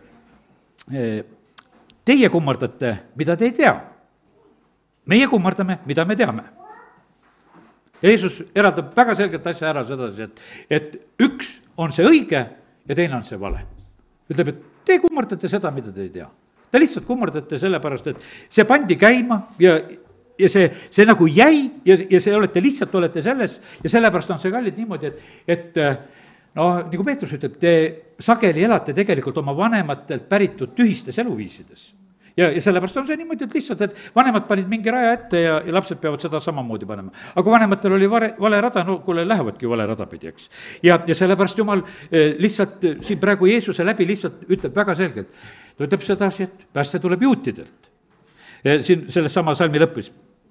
Teie kummardate, mida te ei tea. meie kummardame, mida me teame. Jeesus eraldab väga selgelt asja ära sedasi, et, et üks on see õige ja teine on see vale. ütleb, et te kummardate seda, mida te ei tea. Te lihtsalt kummardate sellepärast, et see pandi käima ja, ja see, see nagu jäi ja, ja see olete, lihtsalt olete selles ja sellepärast on see kallid niimoodi, et, et noh, nagu Peetrus ütleb, te sageli elate tegelikult oma vanematelt päritud tühistes eluviisides. ja, ja sellepärast on see niimoodi, et lihtsalt, et vanemad panid mingi raja ette ja, ja lapsed peavad seda samamoodi panema. aga kui vanematel oli vale, vale rada, no kuule, lähevadki vale rada pidi, eks. ja, ja sellepärast Jumal eh, lihtsalt siin praegu Jeesuse läbi lihtsalt ütleb väga selgelt, ta ütleb sedasi, et pääste tuleb juutidelt. siin selles sama salmi lõpus,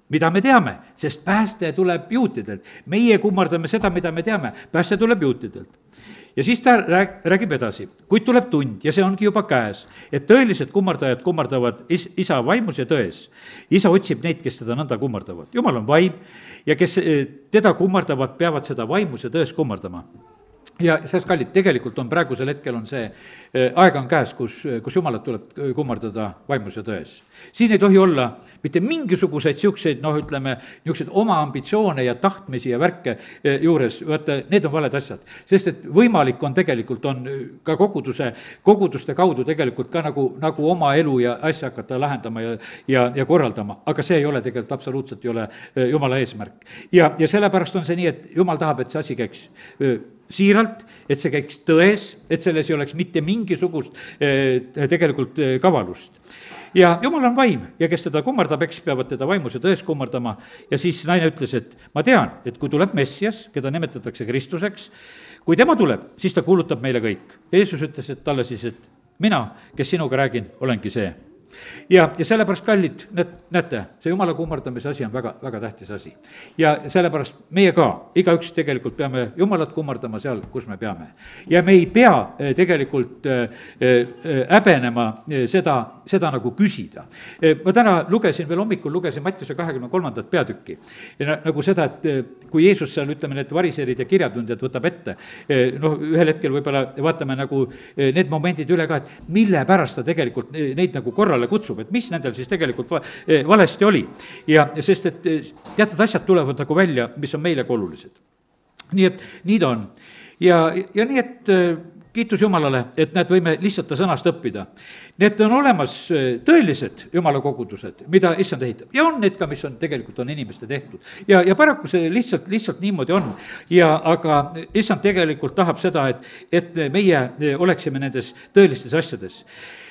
mida me teame, sest pääste tuleb juutidelt. meie kummardame seda, mida me teame, pääste tuleb juutidelt. ja siis ta rääg-, räägib edasi, kuid tuleb tund ja see ongi juba käes, et tõelised kummardajad kummardavad is-, isa vaimus ja tões. isa otsib neid, kes teda nõnda kummardavad. jumal on vaim ja kes teda kummardavad, peavad seda vaimus ja tões kummardama. ja sellest, kallid, tegelikult on praegusel hetkel on see, aeg on käes, kus, kus jumalat tuleb kummardada vaimus ja tões. siin ei tohi olla mitte mingisuguseid niisuguseid, noh, ütleme, niisuguseid oma ambitsioone ja tahtmisi ja värke juures, vaata, need on valed asjad. sest et võimalik on tegelikult, on ka koguduse, koguduste kaudu tegelikult ka nagu, nagu oma elu ja asja hakata lahendama ja, ja, ja korraldama, aga see ei ole tegelikult, absoluutselt ei ole jumala eesmärk. ja, ja sellepärast on see nii, et jumal tahab, et see asi käiks siiralt, et see käiks tões, et selles ei oleks mitte mingisugust tegelikult kavalust. ja jumal on vaim ja kes teda kummardab, eks peavad teda vaimus ja tões kummardama. ja siis naine ütles, et ma tean, et kui tuleb Messias, keda nimetatakse Kristuseks, kui tema tuleb, siis ta kuulutab meile kõik. Jeesus ütles, et talle siis, et mina, kes sinuga räägin, olengi see. ja, ja sellepärast, kallid, näed, näete, see jumala kummardamise asi on väga, väga tähtis asi. ja sellepärast meie ka, igaüks tegelikult peame jumalat kummardama seal, kus me peame. ja me ei pea tegelikult häbenema seda, seda nagu küsida. ma täna lugesin, veel hommikul lugesin Mattiuse kahekümne kolmandat peatükki. ja nagu seda, et kui Jeesus seal, ütleme, need variserid ja kirjatundjad võtab ette, noh, ühel hetkel võib-olla vaatame nagu need momendid üle ka, et mille pärast ta tegelikult neid nagu korrale kutsub, et mis nendel siis tegelikult va- valesti oli. ja sest, et teatud asjad tulevad nagu välja, mis on meile ka olulised. nii et nii ta on. ja, ja nii, et kiitus Jumalale, et näed, võime lihtsalt ta sõnast õppida. Need on olemas tõelised jumala kogudused, mida issand ehitab. ja on need ka, mis on tegelikult on inimeste tehtud. ja, ja paraku see lihtsalt, lihtsalt niimoodi on. ja aga issand tegelikult tahab seda, et, et meie oleksime nendes tõelistes asjades.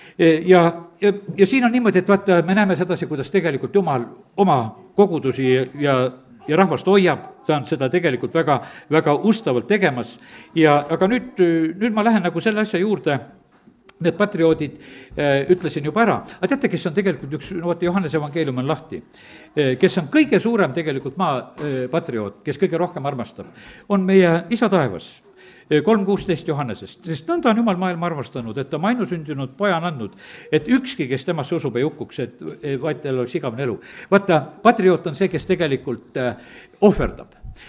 ja, ja, ja siin on niimoodi, et vaata, me näeme sedasi, kuidas tegelikult Jumal oma kogudusi ja, ja rahvast hoiab, ta on seda tegelikult väga, väga ustavalt tegemas. ja aga nüüd, nüüd ma lähen nagu selle asja juurde, need patrioodid äh, ütlesin juba ära, aga teate, kes on tegelikult üks, no vaata, Johannese evangeelium on lahti, kes on kõige suurem tegelikult maa äh, patrioot, kes kõige rohkem armastab, on meie isa taevas. kolm kuusteist Johannesest, sest nõnda on Jumal maailma armastanud, et ta oma ainusündinud poja on andnud, et ükski, kes temasse usub, ei hukkuks, et vaid tal oleks igavene elu. vaata, patrioot on see, kes tegelikult ohverdab.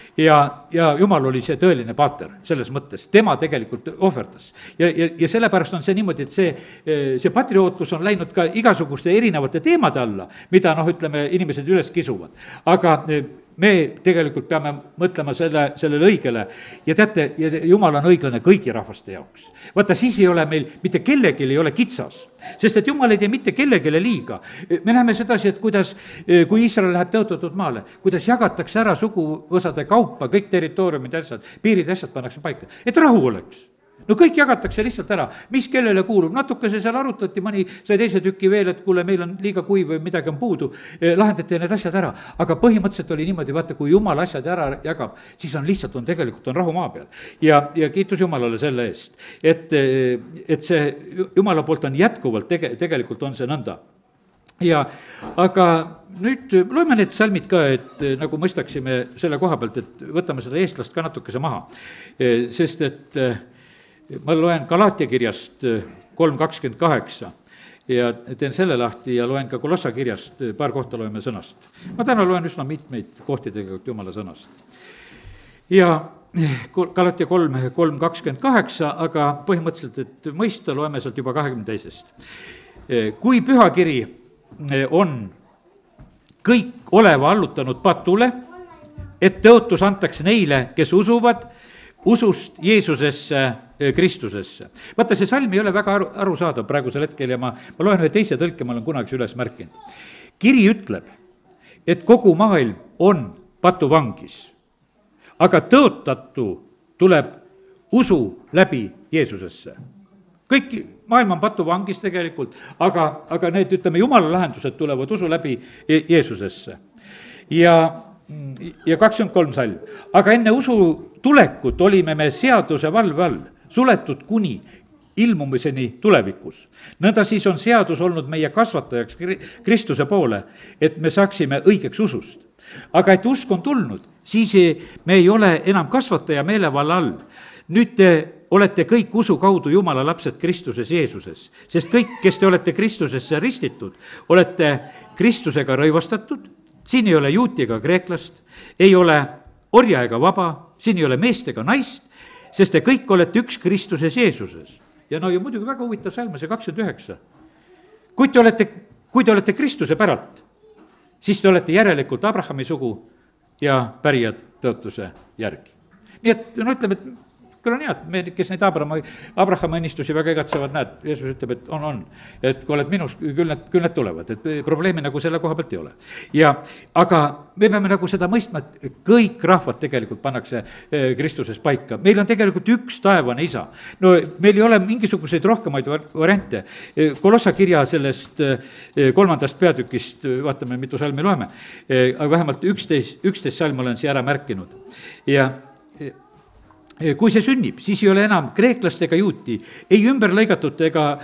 ja, ja Jumal oli see tõeline paater selles mõttes, tema tegelikult ohverdas. ja, ja, ja sellepärast on see niimoodi, et see, see patriootlus on läinud ka igasuguste erinevate teemade alla, mida noh, ütleme, inimesed üles kisuvad. aga me tegelikult peame mõtlema selle, sellele õigele ja teate, ja Jumal on õiglane kõigi rahvaste jaoks. vaata, siis ei ole meil, mitte kellelgi ei ole kitsas, sest et Jumal ei tee mitte kellelegi liiga. me näeme sedasi, et kuidas, kui Iisrael läheb tõotatud maale, kuidas jagatakse ära suguvõsade kaupa, kõik territooriumid, asjad, piirid, asjad pannakse paika, et rahu oleks. no kõik jagatakse lihtsalt ära, mis kellele kuulub, natukese seal arutati, mõni sai teise tüki veel, et kuule, meil on liiga kuiv või midagi on puudu, lahendati need asjad ära, aga põhimõtteliselt oli niimoodi, vaata, kui Jumal asjad ära jagab, siis on lihtsalt, on tegelikult on rahu maa peal. ja, ja kiitus Jumalale selle eest, et, et see Jumala poolt on jätkuvalt tege-, tegelikult on see nõnda. ja aga nüüd loeme need salmid ka, et nagu mõistaksime selle koha pealt, et võtame seda eestlast ka natukese maha, sest et ma loen Galaatia kirjast kolm kakskümmend kaheksa ja teen selle lahti ja loen ka Kolossa kirjast, paar kohta loeme sõnast. ma täna loen üsna mitmeid kohti tegelikult Jumala sõnast. ja Galaatia kolm, kolm kakskümmend kaheksa, aga põhimõtteliselt, et mõista, loeme sealt juba kahekümne teisest. kui pühakiri on kõik oleva allutanud patule, et tõotus antakse neile, kes usuvad usust Jeesusesse, Kristusesse. vaata, see salm ei ole väga aru, arusaadav praegusel hetkel ja ma, ma loen ühe teise tõlke, ma olen kunagi üles märkinud. kiri ütleb, et kogu maailm on patuvangis, aga tõotatu tuleb usu läbi Jeesusesse. kõik maailm on patuvangis tegelikult, aga, aga need, ütleme, jumala lahendused tulevad usu läbi Jeesusesse. ja ja kakskümmend kolm salm, aga enne usu tulekut olime me seaduse valve all, suletud kuni ilmumiseni tulevikus. nõnda siis on seadus olnud meie kasvatajaks Kristuse poole, et me saaksime õigeks usust. aga et usk on tulnud, siis me ei ole enam kasvataja meelevalla all. nüüd te olete kõik usu kaudu Jumala lapsed Kristuses Jeesuses, sest kõik, kes te olete Kristusesse ristitud, olete Kristusega rõivastatud. siin ei ole juuti ega kreeklast, ei ole orja ega vaba, siin ei ole meest ega naist, sest te kõik olete üks Kristuses Jeesuses. ja no ja muidugi väga huvitav salm, see kakskümmend üheksa. kui te olete, kui te olete Kristuse päralt, siis te olete järelikult Abrahami sugu ja pärijad tõotuse järgi. nii et no ütleme, et küll on hea, et me, kes neid Abrahami, Abrahami õnnistusi väga igatsevad, näed, Jeesus ütleb, et on, on. et kui oled minus, küll need, küll need tulevad, et probleemi nagu selle koha pealt ei ole. ja aga me peame nagu seda mõistma, et kõik rahvad tegelikult pannakse Kristuses paika. meil on tegelikult üks taevane isa. no meil ei ole mingisuguseid rohkemaid variante. Kolossa kirja sellest kolmandast peatükist, vaatame, mitu salmi loeme, aga vähemalt üksteist, üksteist salmi olen siia ära märkinud. ja kui see sünnib, siis ei ole enam kreeklast ega juuti, ei ümberlõigatut ega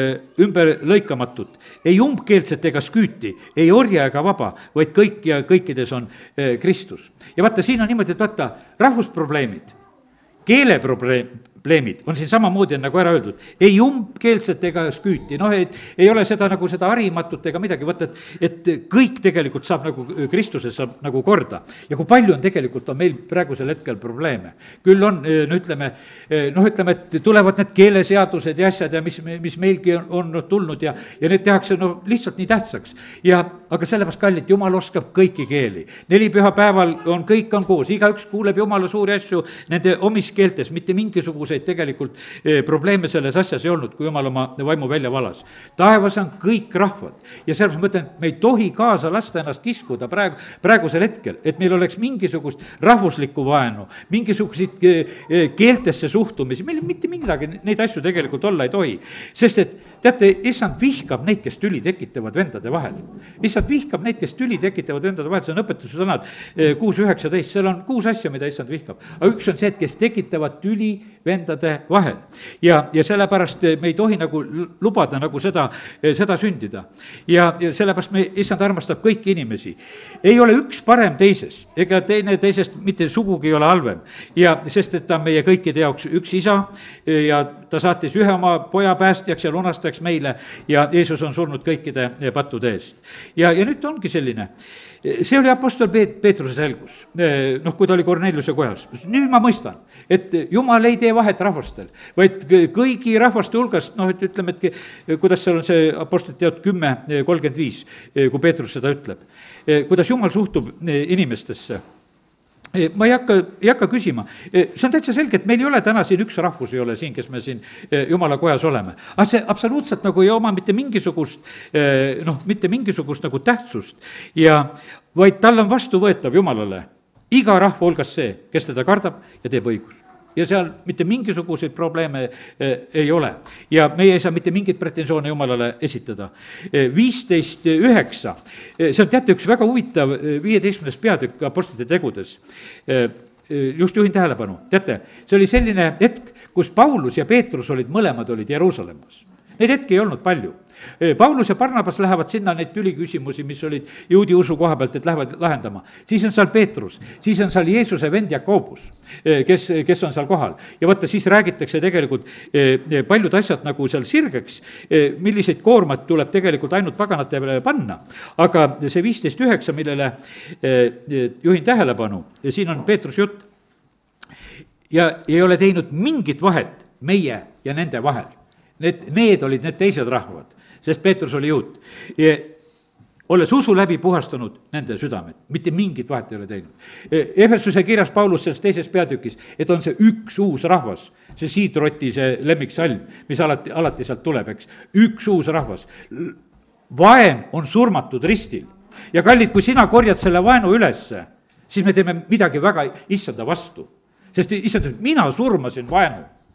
ümberlõikamatut, ei umbkeelset ega sküüti, ei orja ega vaba, vaid kõik ja kõikides on Kristus. ja vaata, siin on niimoodi, et vaata, rahvusprobleemid, keeleprobleemid on siin samamoodi nagu ära öeldud, ei umbkeelset ega sküüti, noh, et ei ole seda nagu seda harimatut ega midagi, vaata, et, et kõik tegelikult saab nagu Kristuses saab nagu korda. ja kui palju on tegelikult, on meil praegusel hetkel probleeme. küll on, no ütleme, noh, ütleme, et tulevad need keeleseadused ja asjad ja mis, mis meilgi on, on tulnud ja, ja need tehakse no lihtsalt nii tähtsaks. ja, aga sellepärast, kallid, Jumal oskab kõiki keeli. neli pühapäeval on, kõik on koos, igaüks kuuleb Jumala suuri asju nende omis keeltes, mitte mingisuguseid tegelikult probleeme selles asjas ei olnud, kui Jumal oma vaimu välja valas. taevas on kõik rahvad ja sellepärast ma mõtlen, et me ei tohi kaasa lasta ennast kiskuda praegu, praegusel hetkel, et meil oleks mingisugust rahvuslikku vaenu, mingisuguseid keeltesse suhtumisi, meil mitte midagi neid asju tegelikult olla ei tohi. sest et teate, issand vihkab neid, kes tüli tekitavad vendade vahel. issand vihkab neid, kes tüli tekitavad vendade vahel, see on õpetuse sõnad kuus üheksateist, seal on kuus asja, mida issand vihkab. aga üks on see, et kes tekitavad tüli vendade vahel. ja, ja sellepärast me ei tohi nagu lubada nagu seda, seda sündida. ja, ja sellepärast me, issand armastab kõiki inimesi. ei ole üks parem teisest, ega teine teisest mitte sugugi ei ole halvem. ja sest, et ta on meie kõikide jaoks üks isa ja ta saatis ühe oma poja päästjaks ja lunastajaks meile ja Jeesus on surnud kõikide pattude eest. ja, ja nüüd ongi selline, see oli Apostel Peet-, Peetruse selgus, noh, kui ta oli Korneliuse kojas. nüüd ma mõistan, et Jumal ei tee vahet rahvastel, vaid kõigi rahvaste hulgast, noh, et ütleme, et kuidas seal on see Apostlite teod kümme kolmkümmend viis, kui Peetrus seda ütleb, kuidas Jumal suhtub inimestesse. ma ei hakka, ei hakka küsima, see on täitsa selge, et meil ei ole täna siin üks rahvus ei ole siin, kes me siin Jumala kojas oleme. aga see absoluutselt nagu ei oma mitte mingisugust, noh, mitte mingisugust nagu tähtsust ja vaid tal on vastuvõetav Jumalale iga rahva hulgas see, kes teda kardab ja teeb õigust. ja seal mitte mingisuguseid probleeme ei ole ja meie ei saa mitte mingeid pretensioone Jumalale esitada. viisteist üheksa, see on teate üks väga huvitav viieteistkümnes peatükk Apostlite tegudes. just juhin tähelepanu, teate, see oli selline hetk, kus Paulus ja Peetrus olid, mõlemad olid Jeruusalemmas. Neid hetki ei olnud palju. Paulus ja Barnabas lähevad sinna neid tüliküsimusi, mis olid juudi usu koha pealt, et lähevad lahendama. siis on seal Peetrus, siis on seal Jeesuse vend Jakobus, kes, kes on seal kohal. ja vaata, siis räägitakse tegelikult paljud asjad nagu seal sirgeks, milliseid koormad tuleb tegelikult ainult paganate peale panna. aga see viisteist üheksa, millele juhin tähelepanu, siin on Peetrus jutt ja ei ole teinud mingit vahet meie ja nende vahel. Need, need olid need teised rahvad, sest Peetrus oli juut. Olles usu läbi puhastanud nende südamed, mitte mingit vahet ei ole teinud. Efesuse kirjas Paulus selles teises peatükis, et on see üks uus rahvas, see siidroti, see lemmiksalm, mis alati, alati sealt tuleb, eks. üks uus rahvas. Vaen on surmatud ristil ja kallid, kui sina korjad selle vaenu ülesse, siis me teeme midagi väga issanda vastu, sest issand, mina surmasin vaenu.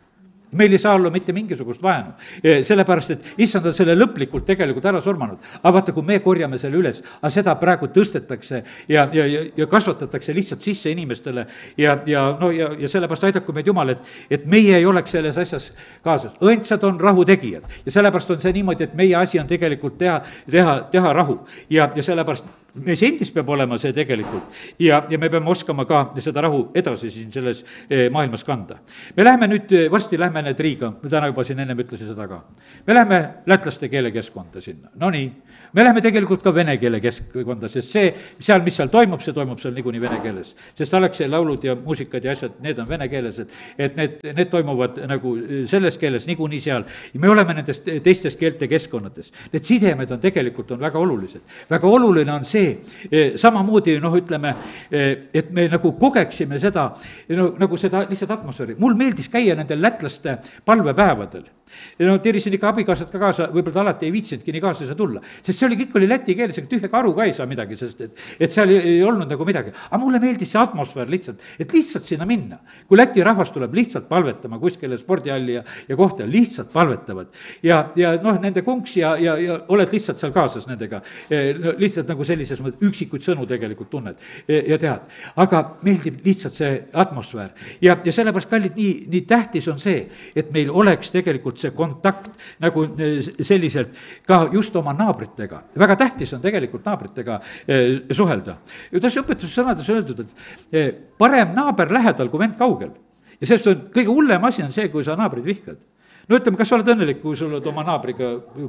meil ei saa olla mitte mingisugust vaenu, sellepärast et issand on selle lõplikult tegelikult ära surmanud. aga vaata, kui me korjame selle üles, aga seda praegu tõstetakse ja, ja, ja, ja kasvatatakse lihtsalt sisse inimestele ja, ja no ja, ja sellepärast aidaku meid Jumal, et, et meie ei oleks selles asjas kaasas. õndsad on rahutegijad ja sellepärast on see niimoodi, et meie asi on tegelikult teha, teha, teha rahu ja, ja sellepärast meis endis peab olema see tegelikult ja, ja me peame oskama ka seda rahu edasi siin selles maailmas kanda. me läheme nüüd, varsti lähme need Riiga, ma täna juba siin ennem ütlesin seda ka. me läheme lätlaste keelekeskkonda sinna, no nii. me läheme tegelikult ka vene keele keskkonda, sest see, seal, mis seal toimub, see toimub seal niikuinii vene keeles. sest Aleksei laulud ja muusikad ja asjad, need on vene keeles, et, et need, need toimuvad nagu selles keeles niikuinii seal. me oleme nendest teistes keelte keskkonnades. Need sidemed on tegelikult on väga olulised. väga oluline on see, samamoodi noh, ütleme, et me nagu kogeksime seda, no nagu seda lihtsalt atmosfääri. mul meeldis käia nendel lätlaste palvepäevadel. no tirisin ikka abikaasad ka kaasa, võib-olla ta alati ei viitsinudki nii kaasa tulla, sest see oli, kõik oli läti keeles, ega tühjaga aru ka ei saa midagi, sest et, et seal ei, ei olnud nagu midagi. aga mulle meeldis see atmosfäär lihtsalt, et lihtsalt sinna minna. kui Läti rahvas tuleb lihtsalt palvetama kuskile spordihalli ja, ja kohta, lihtsalt palvetavad. ja, ja noh, nende kunks ja, ja, ja oled lihtsalt seal kaasas nendega, no, lihtsalt nagu sellise üksikuid sõnu tegelikult tunned ja tead, aga meeldib lihtsalt see atmosfäär ja, ja sellepärast, kallid, nii, nii tähtis on see, et meil oleks tegelikult see kontakt nagu selliselt ka just oma naabritega. väga tähtis on tegelikult naabritega eh, suhelda. tässä õpetussõnades öeldud, et eh, parem naaber lähedal kui vend kaugel ja sellest on kõige hullem asi on see, kui sa naabrid vihkad. no ütleme, kas sa oled õnnelik, kui sul oled oma naabriga,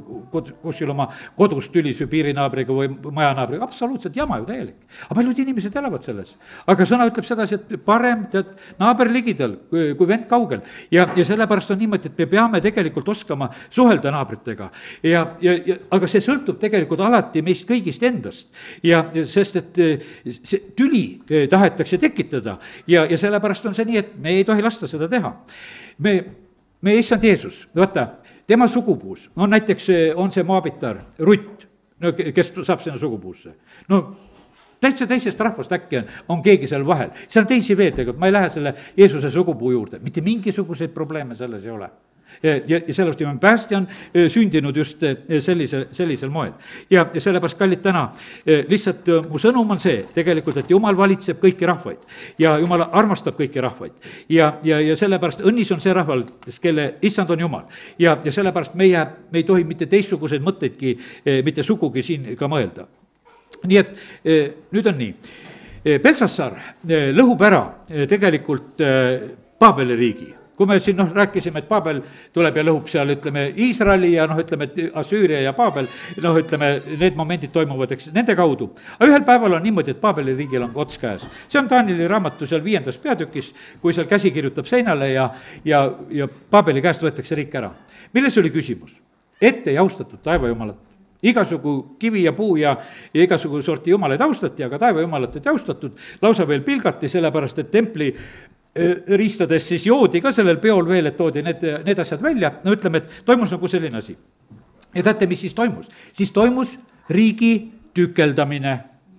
kus sul oma kodus tülis või piirinaabriga või majanaabriga, absoluutselt jama ju täielik. aga paljud inimesed elavad selles. aga sõna ütleb sedasi, et parem tead naaber ligidal kui, kui vend kaugel. ja, ja sellepärast on niimoodi, et me peame tegelikult oskama suhelda naabritega. ja, ja, ja aga see sõltub tegelikult alati meist kõigist endast. ja, ja sest, et see tüli tahetakse tekitada ja, ja sellepärast on see nii, et me ei tohi lasta seda teha. me meie issand Jeesus, vaata, tema sugupuus, no näiteks on see moabitar Rutt, no kes saab sinna sugupuusse. no täitsa teisest rahvast äkki on, on keegi seal vahel, seal on teisi veel tegelikult, ma ei lähe selle Jeesuse sugupuu juurde, mitte mingisuguseid probleeme selles ei ole. ja, ja, ja sellepärast jumal päästja on sündinud just sellise, sellisel moel. ja, ja sellepärast, kallid, täna lihtsalt mu sõnum on see tegelikult, et Jumal valitseb kõiki rahvaid ja Jumal armastab kõiki rahvaid. ja, ja, ja sellepärast õnnis on see rahval, kelle issand on Jumal. ja, ja sellepärast meie, me ei tohi mitte teistsuguseid mõtteidki, mitte sugugi siin ka mõelda. nii et nüüd on nii. Belsassar lõhub ära tegelikult Paabeli riigi. kui me siin noh, rääkisime, et Paabel tuleb ja lõhub seal, ütleme, Iisraeli ja noh, ütleme, et Assüüria ja Paabel, noh, ütleme, need momendid toimuvad, eks, nende kaudu. aga ühel päeval on niimoodi, et Paabeli riigil on ots käes. see on Danieli raamatu seal viiendas peatükis, kui seal käsi kirjutab seinale ja, ja, ja Paabeli käest võetakse riik ära. milles oli küsimus? ette ei austatud taevajumalat. igasugu kivi ja puu ja, ja igasugu sorti jumalaid austati, aga taevajumalat ei austatud, lausa veel pilgati, sellepärast et templi riistades siis joodi ka sellel peol veel, et toodi need, need asjad välja, no ütleme, et toimus nagu selline asi. ja teate, mis siis toimus? siis toimus riigi tükeldamine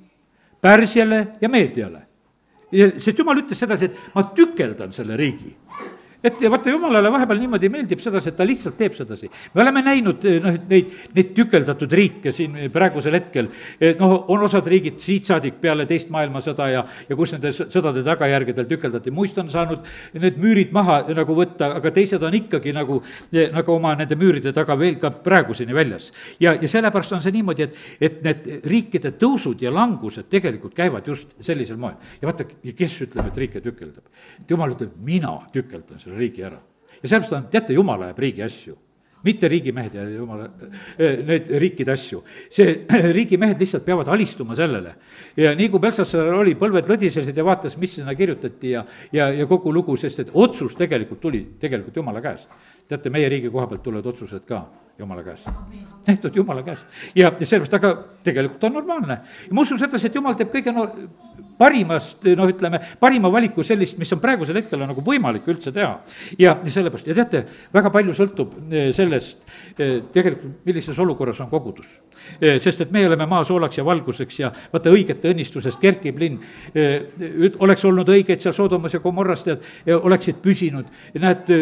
Pärsiale ja Meediale. ja sest Jumal ütles sedasi, et ma tükeldan selle riigi. et ja vaata, Jumalale vahepeal niimoodi meeldib sedasi, et ta lihtsalt teeb sedasi. me oleme näinud noh, neid, neid tükeldatud riike siin praegusel hetkel. noh, on osad riigid siit saadik peale teist maailmasõda ja, ja kus nende sõdade tagajärgedel tükeldati. muist on saanud need müürid maha nagu võtta, aga teised on ikkagi nagu, nagu oma nende müüride taga veel ka praeguseni väljas. ja, ja sellepärast on see niimoodi, et, et need riikide tõusud ja langused tegelikult käivad just sellisel moel. ja vaata, kes ütleb, et riike tükeldab? Jumal ütleb, mina tükeldan selle riigi ära. ja sellepärast on, teate, Jumal ajab riigi asju, mitte riigimehed ja Jumala, need riikide asju. see riigimehed lihtsalt peavad alistuma sellele. ja nii kui Belsassar oli, põlved lõdisesid ja vaatas, mis sinna kirjutati ja, ja, ja kogu lugu, sest et otsus tegelikult tuli tegelikult Jumala käest. teate, meie riigi koha pealt tulevad otsused ka Jumala käest. tehtud Jumala käest. ja, ja sellepärast, aga tegelikult on normaalne. ja ma usun sedasi, et Jumal teeb kõige no, parimast, noh, ütleme, parima valiku sellist, mis on praegusel hetkel on nagu võimalik üldse teha. ja, ja sellepärast, ja teate, väga palju sõltub sellest tegelikult, millises olukorras on kogudus. sest et me oleme maa soolaks ja valguseks ja vaata, õigete õnnistusest kerkib linn. oleks olnud õigeid seal Sodomas ja Gomorras, tead, oleksid püsinud, näed,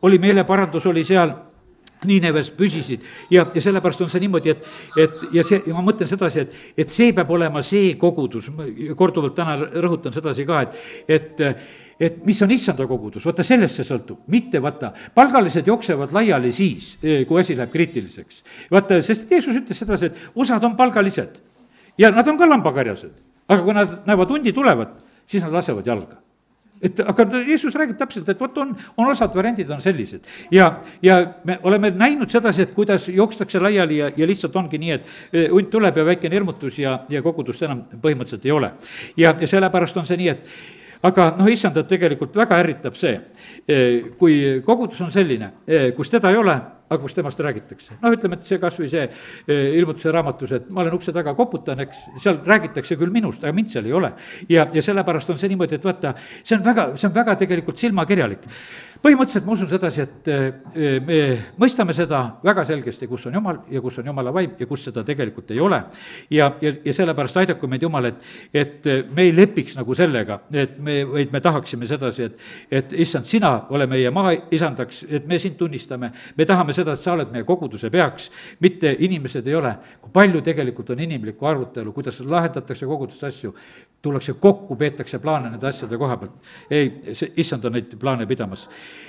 oli meeleparandus, oli seal Niineves püsisid ja, ja sellepärast on see niimoodi, et, et ja see, ja ma mõtlen sedasi, et, et see peab olema see kogudus, korduvalt täna rõhutan sedasi ka, et, et, et mis on issanda kogudus, vaata sellest see sõltub, mitte vaata, palgalised jooksevad laiali siis, kui asi läheb kriitiliseks. vaata, sest Jeesus ütles sedasi, et osad on palgalised ja nad on ka lambakarjased, aga kui nad näevad hundi tulevat, siis nad lasevad jalga. et aga Jeesus räägib täpselt, et vot on, on osad variandid on sellised ja, ja me oleme näinud sedasi, et kuidas jookstakse laiali ja, ja lihtsalt ongi nii, et hunt tuleb ja väikene hirmutus ja, ja kogudust enam põhimõtteliselt ei ole. ja, ja sellepärast on see nii, et aga noh, issandat tegelikult väga ärritab see, kui kogudus on selline, kus teda ei ole, aga kus temast räägitakse. noh, ütleme, et see kas või see ilmutuse raamatus, et ma olen ukse taga, koputan, eks, seal räägitakse küll minust, aga mind seal ei ole. ja, ja sellepärast on see niimoodi, et vaata, see on väga, see on väga tegelikult silmakirjalik. põhimõtteliselt ma usun sedasi, et me mõistame seda väga selgesti, kus on Jumal ja kus on Jumala vaim ja kus seda tegelikult ei ole. ja, ja, ja sellepärast aidaku meid Jumal, et, et me ei lepiks nagu sellega, et me, vaid me tahaksime sedasi, et, et issand, sina ole meie maa isandaks, et me sind tunnistame, me tahame seda, et sa oled meie koguduse peaks, mitte inimesed ei ole. kui palju tegelikult on inimlikku arutelu, kuidas lahendatakse koguduse asju, tullakse kokku, peetakse plaane nende asjade koha pealt. ei, see issand on neid plaane pidamas.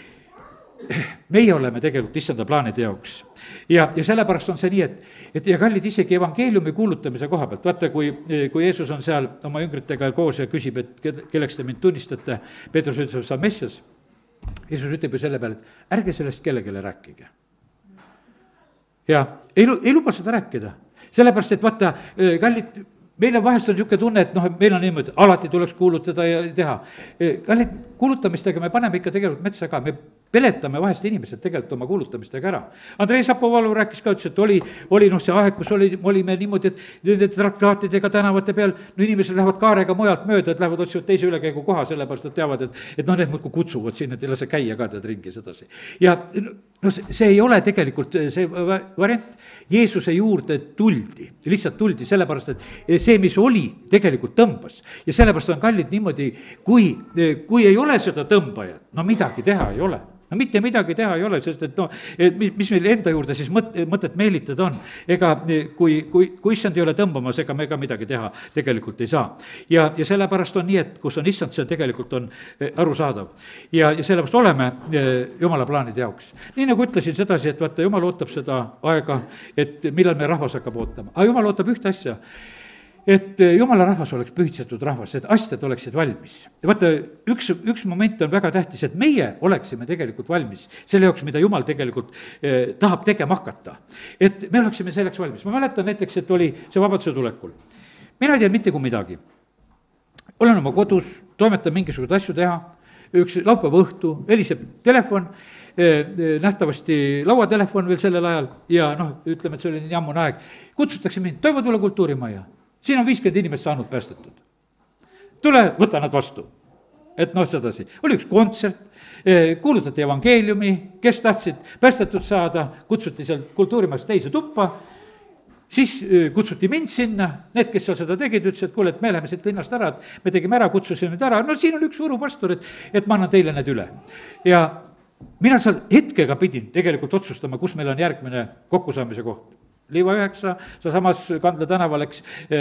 meie oleme tegelikult issanda plaanide jaoks. ja, ja sellepärast on see nii, et, et ja kallid, isegi evangeeliumi kuulutamise koha pealt, vaata, kui, kui Jeesus on seal oma jüngritega koos ja küsib, et kelleks te mind tunnistate, Peetrus ütleb, sa Messias. Jeesus ütleb ju selle peale, et ärge sellest kellelegi rääkige. ja ei, ei luba seda rääkida, sellepärast, et vaata, kallid, meil on vahest on niisugune tunne, et noh, meil on niimoodi, alati tuleks kuulutada ja teha. kallid, kuulutamistega me paneme ikka tegelikult metsa ka, me peletame vahest inimesed tegelikult oma kuulutamistega ära. Andrei Sapovalov rääkis ka, ütles, et oli, oli noh, see aeg, kus oli, olime niimoodi, et nende traktaatidega tänavate peal, no inimesed lähevad kaarega mujalt mööda, et lähevad otsivad teise ülekäigu koha, sellepärast, et teavad, et, et noh, need muudkui kutsuvad sinna, et ei lase käia ka tead ringi sedasi. ja no see, see ei ole tegelikult see variant, Jeesuse juurde tuldi, lihtsalt tuldi sellepärast, et see, mis oli, tegelikult tõmbas. ja sellepärast on kallid niimoodi, kui, kui ei ole seda tõmbajat, no midagi teha ei ole. no mitte midagi teha ei ole, sest et noh, mis meil enda juurde siis mõt-, mõtet meelitada on. ega kui, kui, kui issand ei ole tõmbamas, ega me ka midagi teha tegelikult ei saa. ja, ja sellepärast on nii, et kus on issand, see tegelikult on arusaadav. ja, ja sellepärast oleme Jumala plaanide jaoks. nii nagu ütlesin sedasi, et vaata, Jumal ootab seda aega, et millal me rahvas hakkab ootama. aga Jumal ootab ühte asja, et Jumala rahvas oleks pühitsetud rahvas, et asjad oleksid valmis. vaata, üks, üks moment on väga tähtis, et meie oleksime tegelikult valmis selle jaoks, mida Jumal tegelikult eh, tahab tegema hakata. et me oleksime selleks valmis. ma mäletan näiteks, et oli see vabaduse tulekul. mina ei tea mitte kui midagi. olen oma kodus, toimetan mingisuguseid asju teha, üks laupäeva õhtu, heliseb telefon, nähtavasti lauatelefon veel sellel ajal ja noh, ütleme, et see oli nii ammune aeg. kutsutakse mind, Toivo, tule Kultuurimajja. siin on viiskümmend inimest saanud päästetud. tule, võta nad vastu. et noh, sedasi. oli üks kontsert, kuulutati evangeeliumi, kes tahtsid päästetud saada, kutsuti seal Kultuurimajast teise tuppa, siis kutsuti mind sinna, need, kes seal seda tegid, ütlesid, et kuule, et me läheme siit linnast ära, et me tegime ära, kutsusime nüüd ära, no siin on üks Võru pastor, et, et ma annan teile need üle. ja mina seal hetkega pidin tegelikult otsustama, kus meil on järgmine kokkusaamise koht. Liiva üheksa, sealsamas Kandla tänaval, eks,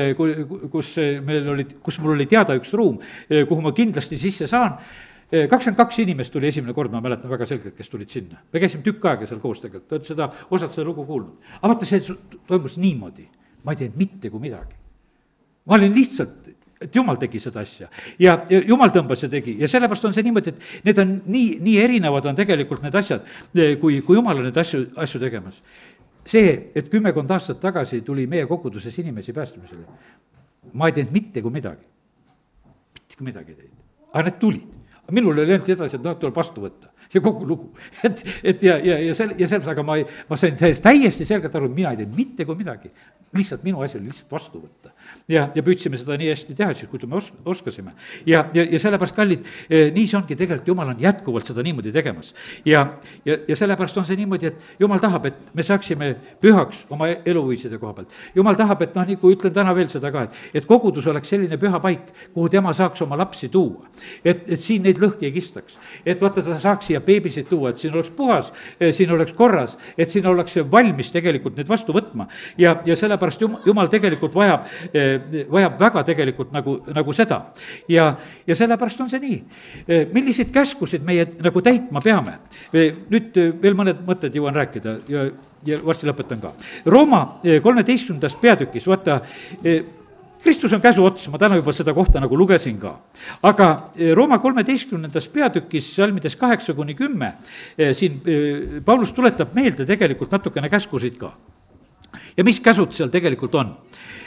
kus meil oli, kus mul oli teada üks ruum, kuhu ma kindlasti sisse saan. kakskümmend kaks inimest tuli esimene kord, ma mäletan väga selgelt, kes tulid sinna. me käisime tükk aega seal koos tegelikult, oled seda, osad seda lugu kuulnud. aga vaata, see toimus niimoodi, ma ei teinud mitte kui midagi. ma olin lihtsalt, et Jumal tegi seda asja ja, ja Jumal tõmbas ja tegi ja sellepärast on see niimoodi, et need on nii, nii erinevad on tegelikult need asjad, kui, kui Jumal on need asju, asju tegemas. see, et kümmekond aastat tagasi tuli meie koguduses inimesi päästmisele, ma ei teinud mitte kui midagi. mitte kui midagi ei teinud, aga need tulid. minul oli ainult edasi, et noh, tuleb vastu võtta ja kogu lugu. et, et ja, ja, ja sel-, ja selles, aga ma ei, ma sain täiesti selgelt aru, et mina ei teinud mitte kui midagi. lihtsalt minu asi oli lihtsalt vastu võtta. ja, ja püüdsime seda nii hästi teha, siis kui me os-, oskasime. ja, ja, ja sellepärast, kallid, nii see ongi tegelikult, Jumal on jätkuvalt seda niimoodi tegemas. ja, ja, ja sellepärast on see niimoodi, et Jumal tahab, et me saaksime pühaks oma eluviiside koha pealt. Jumal tahab, et noh, nii kui ütlen täna veel seda ka, et, et kogudus oleks selline püha paik, kuhu tema saaks oma lapsi tuua. et, et siin neid neid lõhki ei kistaks. et vaata, ta saaks siia beebisid tuua, et siin oleks puhas, siin oleks korras, et siin ollakse valmis tegelikult neid vastu võtma. ja, ja sellepärast Jumal, Jumal tegelikult vajab, vajab väga tegelikult nagu, nagu seda. ja, ja sellepärast on see nii. milliseid käskusid meie nagu täitma peame? nüüd veel mõned mõtted jõuan rääkida ja, ja varsti lõpetan ka. Rooma kolmeteistkümnendas peatükis, vaata, Kristus on käsu ots, ma täna juba seda kohta nagu lugesin ka. aga Rooma kolmeteistkümnendas peatükis, salmides kaheksa kuni kümme, siin Paulus tuletab meelde tegelikult natukene käskusid ka. ja mis käsud seal tegelikult on?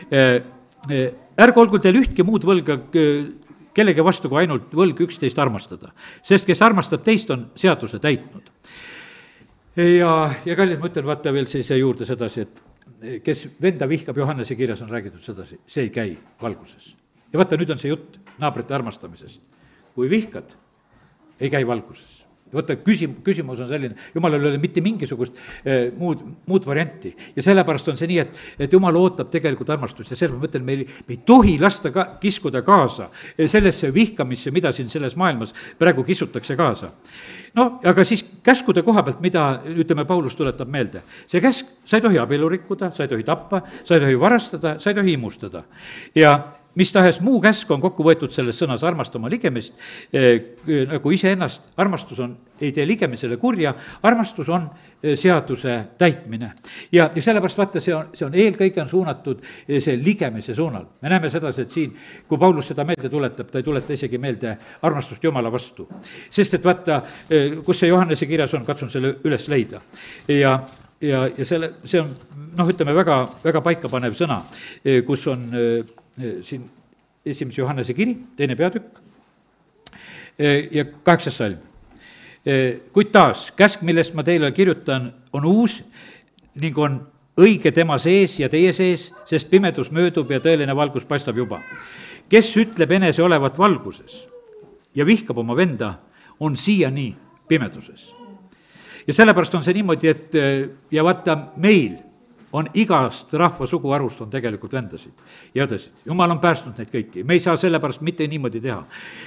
ärge olgu teil ühtki muud võlga kellegi vastu kui ainult võlg üksteist armastada, sest kes armastab teist, on seaduse täitnud. ja, ja kallid, ma ütlen, vaata veel siis juurde sedasi, et kes venda vihkab, Johannese kirjas on räägitud sedasi, see ei käi valguses. ja vaata, nüüd on see jutt naabrite armastamisest. kui vihkad, ei käi valguses. vaata, küsim-, küsimus on selline, Jumalal ei ole mitte mingisugust eh, muud, muud varianti. ja sellepärast on see nii, et, et Jumal ootab tegelikult armastust ja selles ma mõtlen, meil me ei tohi lasta ka, kiskuda kaasa sellesse vihkamisse, mida siin selles maailmas praegu kissutakse kaasa. no aga siis käskude koha pealt, mida, ütleme, Paulus tuletab meelde. see käsk, sa ei tohi abielu rikkuda, sa ei tohi tappa, sa ei tohi varastada, sa ei tohi himustada. ja mis tahes muu käsk on kokku võetud selles sõnas armasta oma ligemist eh, nagu iseennast. armastus on, ei tee ligemisele kurja, armastus on eh, seaduse täitmine. ja, ja sellepärast vaata, see on, see on eelkõige on suunatud eh, see ligemise suunal. me näeme sedasi, et siin, kui Paulus seda meelde tuletab, ta ei tuleta isegi meelde armastust Jumala vastu. sest et vaata eh,, kus see Johannese kirjas on, katsun selle üles leida. ja ja, ja selle, see on noh, ütleme väga, väga paikapanev sõna, eh, kus on eh, siin esimese Johannese kiri, teine peatükk ja kaheksas salm. kuid taas, käsk, millest ma teile kirjutan, on uus ning on õige tema sees ja teie sees, sest pimedus möödub ja tõeline valgus paistab juba. kes ütleb enese olevat valguses ja vihkab oma venda, on siiani pimeduses. ja sellepärast on see niimoodi, et ja vaata, meil on igast rahva suguharust on tegelikult vendasid ja õdesid. Jumal on päästnud neid kõiki, me ei saa sellepärast mitte niimoodi teha.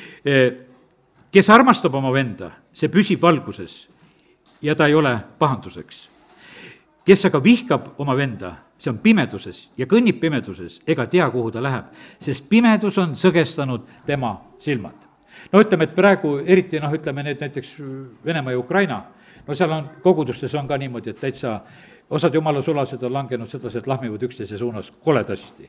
kes armastab oma venda, see püsib valguses ja ta ei ole pahanduseks. kes aga vihkab oma venda, see on pimeduses ja kõnnib pimeduses, ega tea, kuhu ta läheb, sest pimedus on sõgestanud tema silmad. no ütleme, et praegu eriti noh, ütleme need näiteks Venemaa ja Ukraina, no seal on, kogudustes on ka niimoodi, et täitsa osad jumala sulased on langenud sedasi, et lahmivad üksteise suunas koledasti.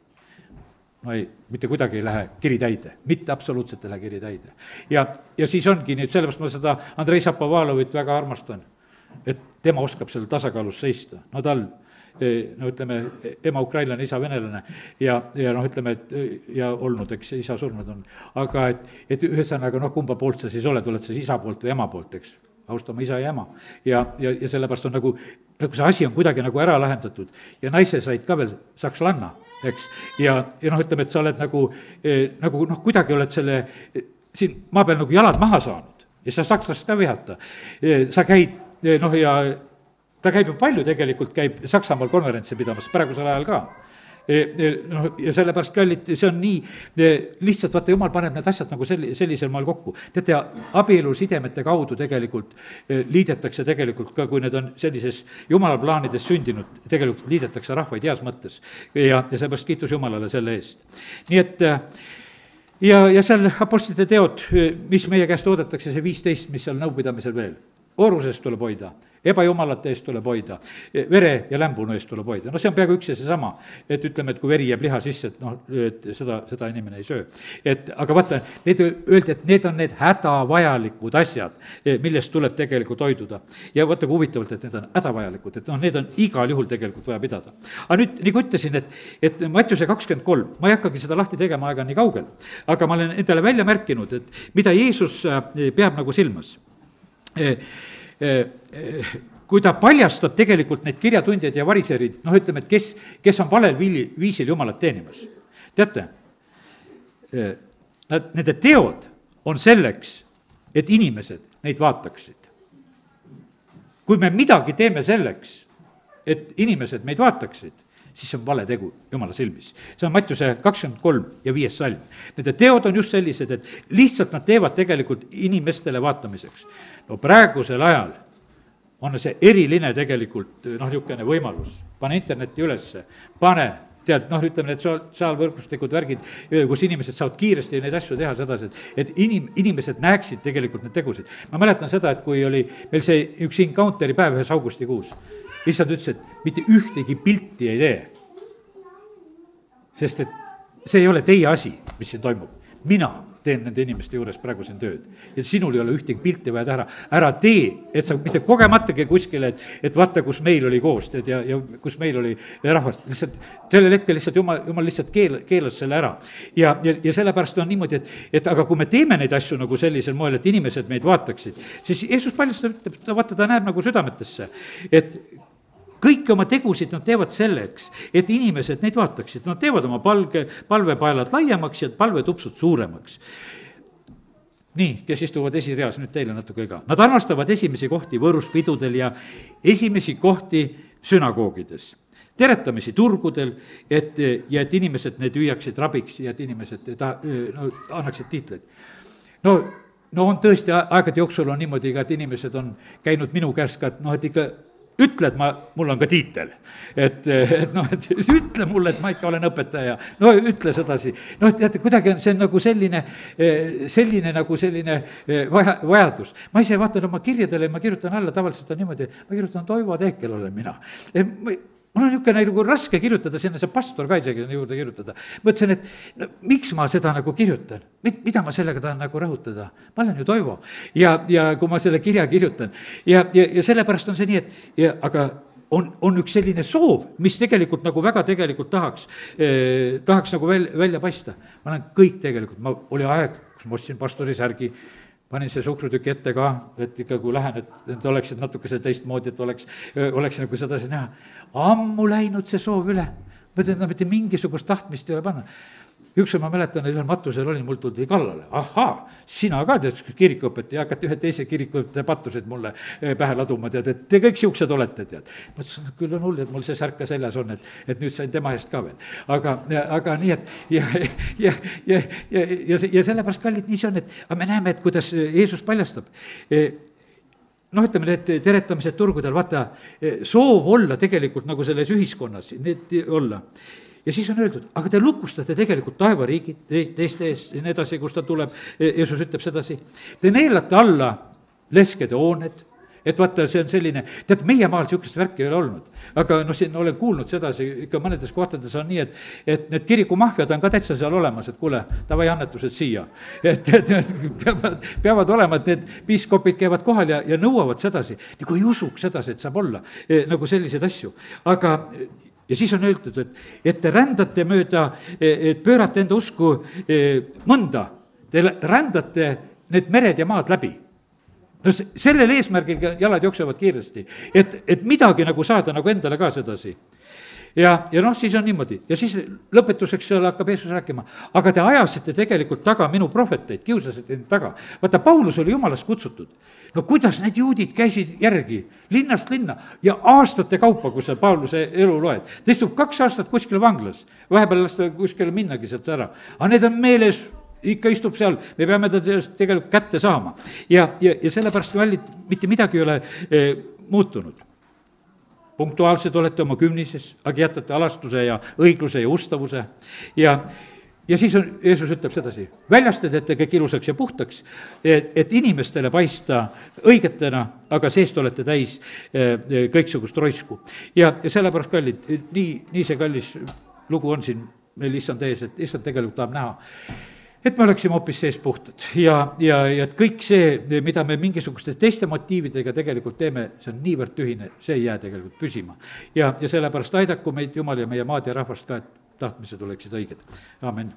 no ei, mitte kuidagi ei lähe kiri täide, mitte absoluutselt ei lähe kiri täide. ja, ja siis ongi nüüd, sellepärast ma seda Andrei Šapovalovit väga armastan, et tema oskab seal tasakaalus seista. no tal, no ütleme, ema ukrainlane, isa venelane ja, ja noh, ütleme, et ja olnud, eks isa surnud on. aga et, et ühesõnaga, noh, kumba poolt sa siis oled, oled sa isa poolt või ema poolt, eks? austama isa ja ema. ja, ja, ja sellepärast on nagu, nagu see asi on kuidagi nagu ära lahendatud ja naise said ka veel sakslanna, eks. ja, ja noh, ütleme, et sa oled nagu eh,, nagu noh, kuidagi oled selle eh, siin maa peal nagu jalad maha saanud ja sa sakslast ka vihata eh,. sa käid eh, noh, ja ta käib ju palju tegelikult, käib Saksamaal konverentsi pidamas praegusel ajal ka. noh, ja sellepärast kallid, see on nii, lihtsalt vaata, Jumal paneb need asjad nagu selli-, sellisel moel kokku. teate, abielusidemete kaudu tegelikult liidetakse tegelikult ka, kui need on sellises Jumala plaanides sündinud, tegelikult liidetakse rahvaid heas mõttes. ja, ja sellepärast kiitus Jumalale selle eest. nii et ja, ja seal apostlite teod, mis meie käest oodatakse, see viisteist, mis seal nõupidamisel veel. Oorusest tuleb hoida, ebajumalate eest tuleb hoida, vere ja lämbunu eest tuleb hoida. no see on peaaegu üks ja seesama, et ütleme, et kui veri jääb liha sisse, et noh, et seda, seda inimene ei söö. et aga vaata, need öeldi, et need on need hädavajalikud asjad, millest tuleb tegelikult hoiduda. ja vaata, kui huvitavalt, et need on hädavajalikud, et noh, need on igal juhul tegelikult vaja pidada. aga nüüd, nagu ütlesin, et, et Mattiuse kakskümmend kolm, ma ei hakkagi seda lahti tegema, aega on nii kaugel, aga ma olen endale välja märkinud, et mida Jeesus peab nagu silmas. kui ta paljastab tegelikult neid kirjatundjaid ja variserid, noh, ütleme, et kes, kes on valel viili, viisil Jumalat teenimas. teate, nad, nende teod on selleks, et inimesed neid vaataksid. kui me midagi teeme selleks, et inimesed meid vaataksid, siis see on vale tegu Jumala silmis. see on Mattiuse kakskümmend kolm ja viies salm. Nende teod on just sellised, et lihtsalt nad teevad tegelikult inimestele vaatamiseks. no praegusel ajal on see eriline tegelikult noh, niisugune võimalus, pane internetti ülesse, pane tead, noh, ütleme, need sotsiaalvõrgustikud, värgid, kus inimesed saavad kiiresti neid asju teha sedasi, et, et inim-, inimesed näeksid tegelikult neid tegusid. ma mäletan seda, et kui oli meil see üks Encounteri päev ühes augustikuus, issand ütles, et mitte ühtegi pilti ei tee. sest et see ei ole teie asi, mis siin toimub. mina teen nende inimeste juures praegu siin tööd. ja sinul ei ole ühtegi pilti vaja teha, ära tee, et sa mitte kogematagi kuskile, et, et vaata, kus meil oli koos, tead, ja, ja kus meil oli rahvast, lihtsalt sellel hetkel lihtsalt jumal, jumal lihtsalt keel, keelas selle ära. ja, ja, ja sellepärast on niimoodi, et, et aga kui me teeme neid asju nagu sellisel moel, et inimesed meid vaataksid, siis Jeesus paljastab, ütleb, ta vaata, ta näeb nagu südametesse, et kõiki oma tegusid nad teevad selleks, et inimesed neid vaataksid, nad teevad oma palge, palvepaelad laiemaks ja palvetupsud suuremaks. nii, kes istuvad esireas, nüüd teile natuke ka. Nad armastavad esimesi kohti võõruspidudel ja esimesi kohti sünagoogides, teretamisi turgudel, et, ja et inimesed need hüüaksid rabiks ja et inimesed ta, no, annaksid tiitleid. no, no on tõesti, aegade jooksul on niimoodi ka, et inimesed on käinud minu käest ka, et noh, et ikka ütle, et ma, mul on ka tiitel. Et, et noh, et ütle mulle, et ma ikka olen õpetaja. no ütle sedasi. noh, teate, kuidagi on see nagu selline, selline nagu selline vaja, vajadus. ma ise vaatan oma kirjadele, ma kirjutan alla, tavaliselt on niimoodi, ma kirjutan Toivo Tehkel olen mina. mul on niisugune nagu raske kirjutada, sinna see pastor ka isegi sinna juurde kirjutada. mõtlesin, et no, miks ma seda nagu kirjutan, mida ma sellega tahan nagu rõhutada, ma olen ju Toivo. ja, ja kui ma selle kirja kirjutan ja, ja, ja sellepärast on see nii, et ja, aga on, on üks selline soov, mis tegelikult nagu väga tegelikult tahaks eh,, tahaks nagu väl, välja paista. ma olen kõik tegelikult, ma, oli aeg, kus ma ostsin pastori särgi, panin see suhkrutüki ette ka, et ikka kui lähen, et, et oleksid natukese teistmoodi, et oleks, oleks nagu sedasi näha. ammu läinud see soov üle. ma ütlen, no mitte mingisugust tahtmist ei ole panna. ükskord ma mäletan, et ühel matusel olin, mul tuldi kallale. ahaa, sina ka tead, kirikuõpetaja, hakati ühe teise kirikuõpetaja pattuseid mulle pähe laduma, tead, et te kõik siuksed olete, tead. ma ütlesin, küll on hull, et mul see särk ka seljas on, et, et nüüd sain tema eest ka veel. aga, aga nii, et ja, ja, ja, ja, ja, ja sellepärast, kallid, nii see on, et me näeme, et kuidas Jeesus paljastab. noh, ütleme, need teretamised turgudel, vaata, soov olla tegelikult nagu selles ühiskonnas, need olla. ja siis on öeldud, aga te lukustate tegelikult taevariigid teiste ees ja nii edasi, kus ta tuleb, Jeesus ütleb sedasi. Te neelate alla leskede hooned, et vaata, see on selline, tead, meie maal niisugust värki ei ole olnud. aga noh, siin olen kuulnud sedasi, ikka mõnedes kohtades on nii, et, et need kirikumahviad on ka täitsa seal olemas, et kuule, davai annetused siia. et, et, et peavad, peavad olema, et need piiskopid käivad kohal ja, ja nõuavad sedasi, nagu ei usuks sedasi, et saab olla e, nagu selliseid asju. aga ja siis on öeldud, et, et te rändate mööda, et pöörate enda usku mõnda, te rändate need mered ja maad läbi. no sellel eesmärgil jalad jooksevad kiiresti, et, et midagi nagu saada nagu endale ka sedasi. ja, ja noh, siis on niimoodi ja siis lõpetuseks seal hakkab Jeesus rääkima, aga te ajasite tegelikult taga minu prohveteid, kiusasite neid taga. vaata, Paulus oli jumalast kutsutud. no kuidas need juudid käisid järgi linnast linna ja aastate kaupa, kui sa Pauluse elu loed. ta istub kaks aastat kuskil vanglas, vahepeal lasta kuskile minnagi sealt ära, aga need on meeles, ikka istub seal, me peame ta tegelikult kätte saama. ja, ja, ja sellepärast, kallid, mitte midagi ei ole eh, muutunud. punktuaalsed olete oma kümnises, aga jätate alastuse ja õigluse ja ustavuse ja ja siis on, Jeesus ütleb sedasi, väljaste teete kõik ilusaks ja puhtaks, et, et inimestele paista õigetena, aga seest olete täis kõiksugust roisku. ja, ja sellepärast, kallid, nii, nii see kallis lugu on siin meil issand ees, et issand tegelikult tahab näha, et me oleksime hoopis sees puhtad ja, ja, ja et kõik see, mida me mingisuguste teiste motiividega tegelikult teeme, see on niivõrd tühine, see ei jää tegelikult püsima. ja, ja sellepärast aidaku meid Jumal ja meie maad ja rahvast ka, et tahtmised oleksid õiged. Aamen.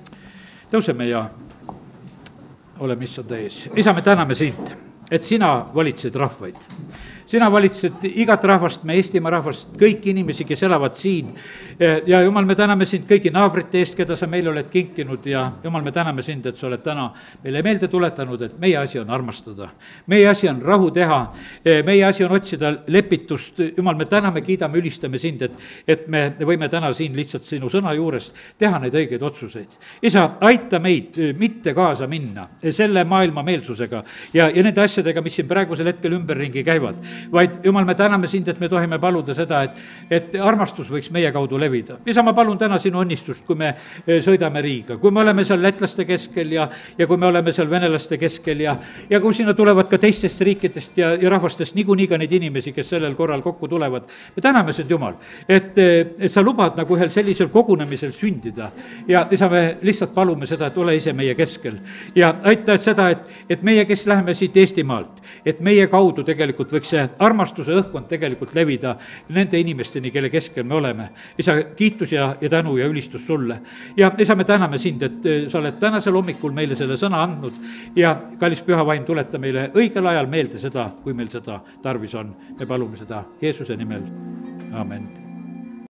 Tõuseme ja oleme issanda ees. isa, me täname sind, et sina valitsed rahvaid. sina valitsed igat rahvast, me Eestimaa rahvast, kõiki inimesi, kes elavad siin. ja Jumal, me täname sind kõigi naabrite eest, keda sa meile oled kinkinud ja Jumal, me täname sind, et sa oled täna meile meelde tuletanud, et meie asi on armastada. meie asi on rahu teha, meie asi on otsida lepitust. Jumal, me täname, kiidame, ülistame sind, et, et me võime täna siin lihtsalt sinu sõna juures teha neid õigeid otsuseid. isa, aita meid mitte kaasa minna selle maailma meelsusega ja, ja nende asjadega, mis siin praegusel hetkel ümberringi käivad, vaid Jumal, me täname sind, et me tohime paluda seda, et, et armastus võiks meie kaudu levida. isa, ma palun täna sinu õnnistust, kui me sõidame Riiga, kui me oleme seal lätlaste keskel ja, ja kui me oleme seal venelaste keskel ja, ja kui sinna tulevad ka teistest riikidest ja, ja rahvastest niikuinii ka neid inimesi, kes sellel korral kokku tulevad. me täname sind, Jumal, et, et sa lubad nagu ühel sellisel kogunemisel sündida ja isa, me lihtsalt palume seda, et ole ise meie keskel ja aita, et seda, et, et meie, kes läheme siit Eestimaalt, et meie kaudu tegelikult võiks see armastuse õhkkond tegelikult levida nende inimesteni, kelle keskel me oleme. isa, kiitus ja, ja tänu ja ülistus sulle. ja isa, me täname sind, et sa oled tänasel hommikul meile selle sõna andnud ja kallis püha vaim, tuleta meile õigel ajal meelde seda, kui meil seda tarvis on. me palume seda Jeesuse nimel, amen.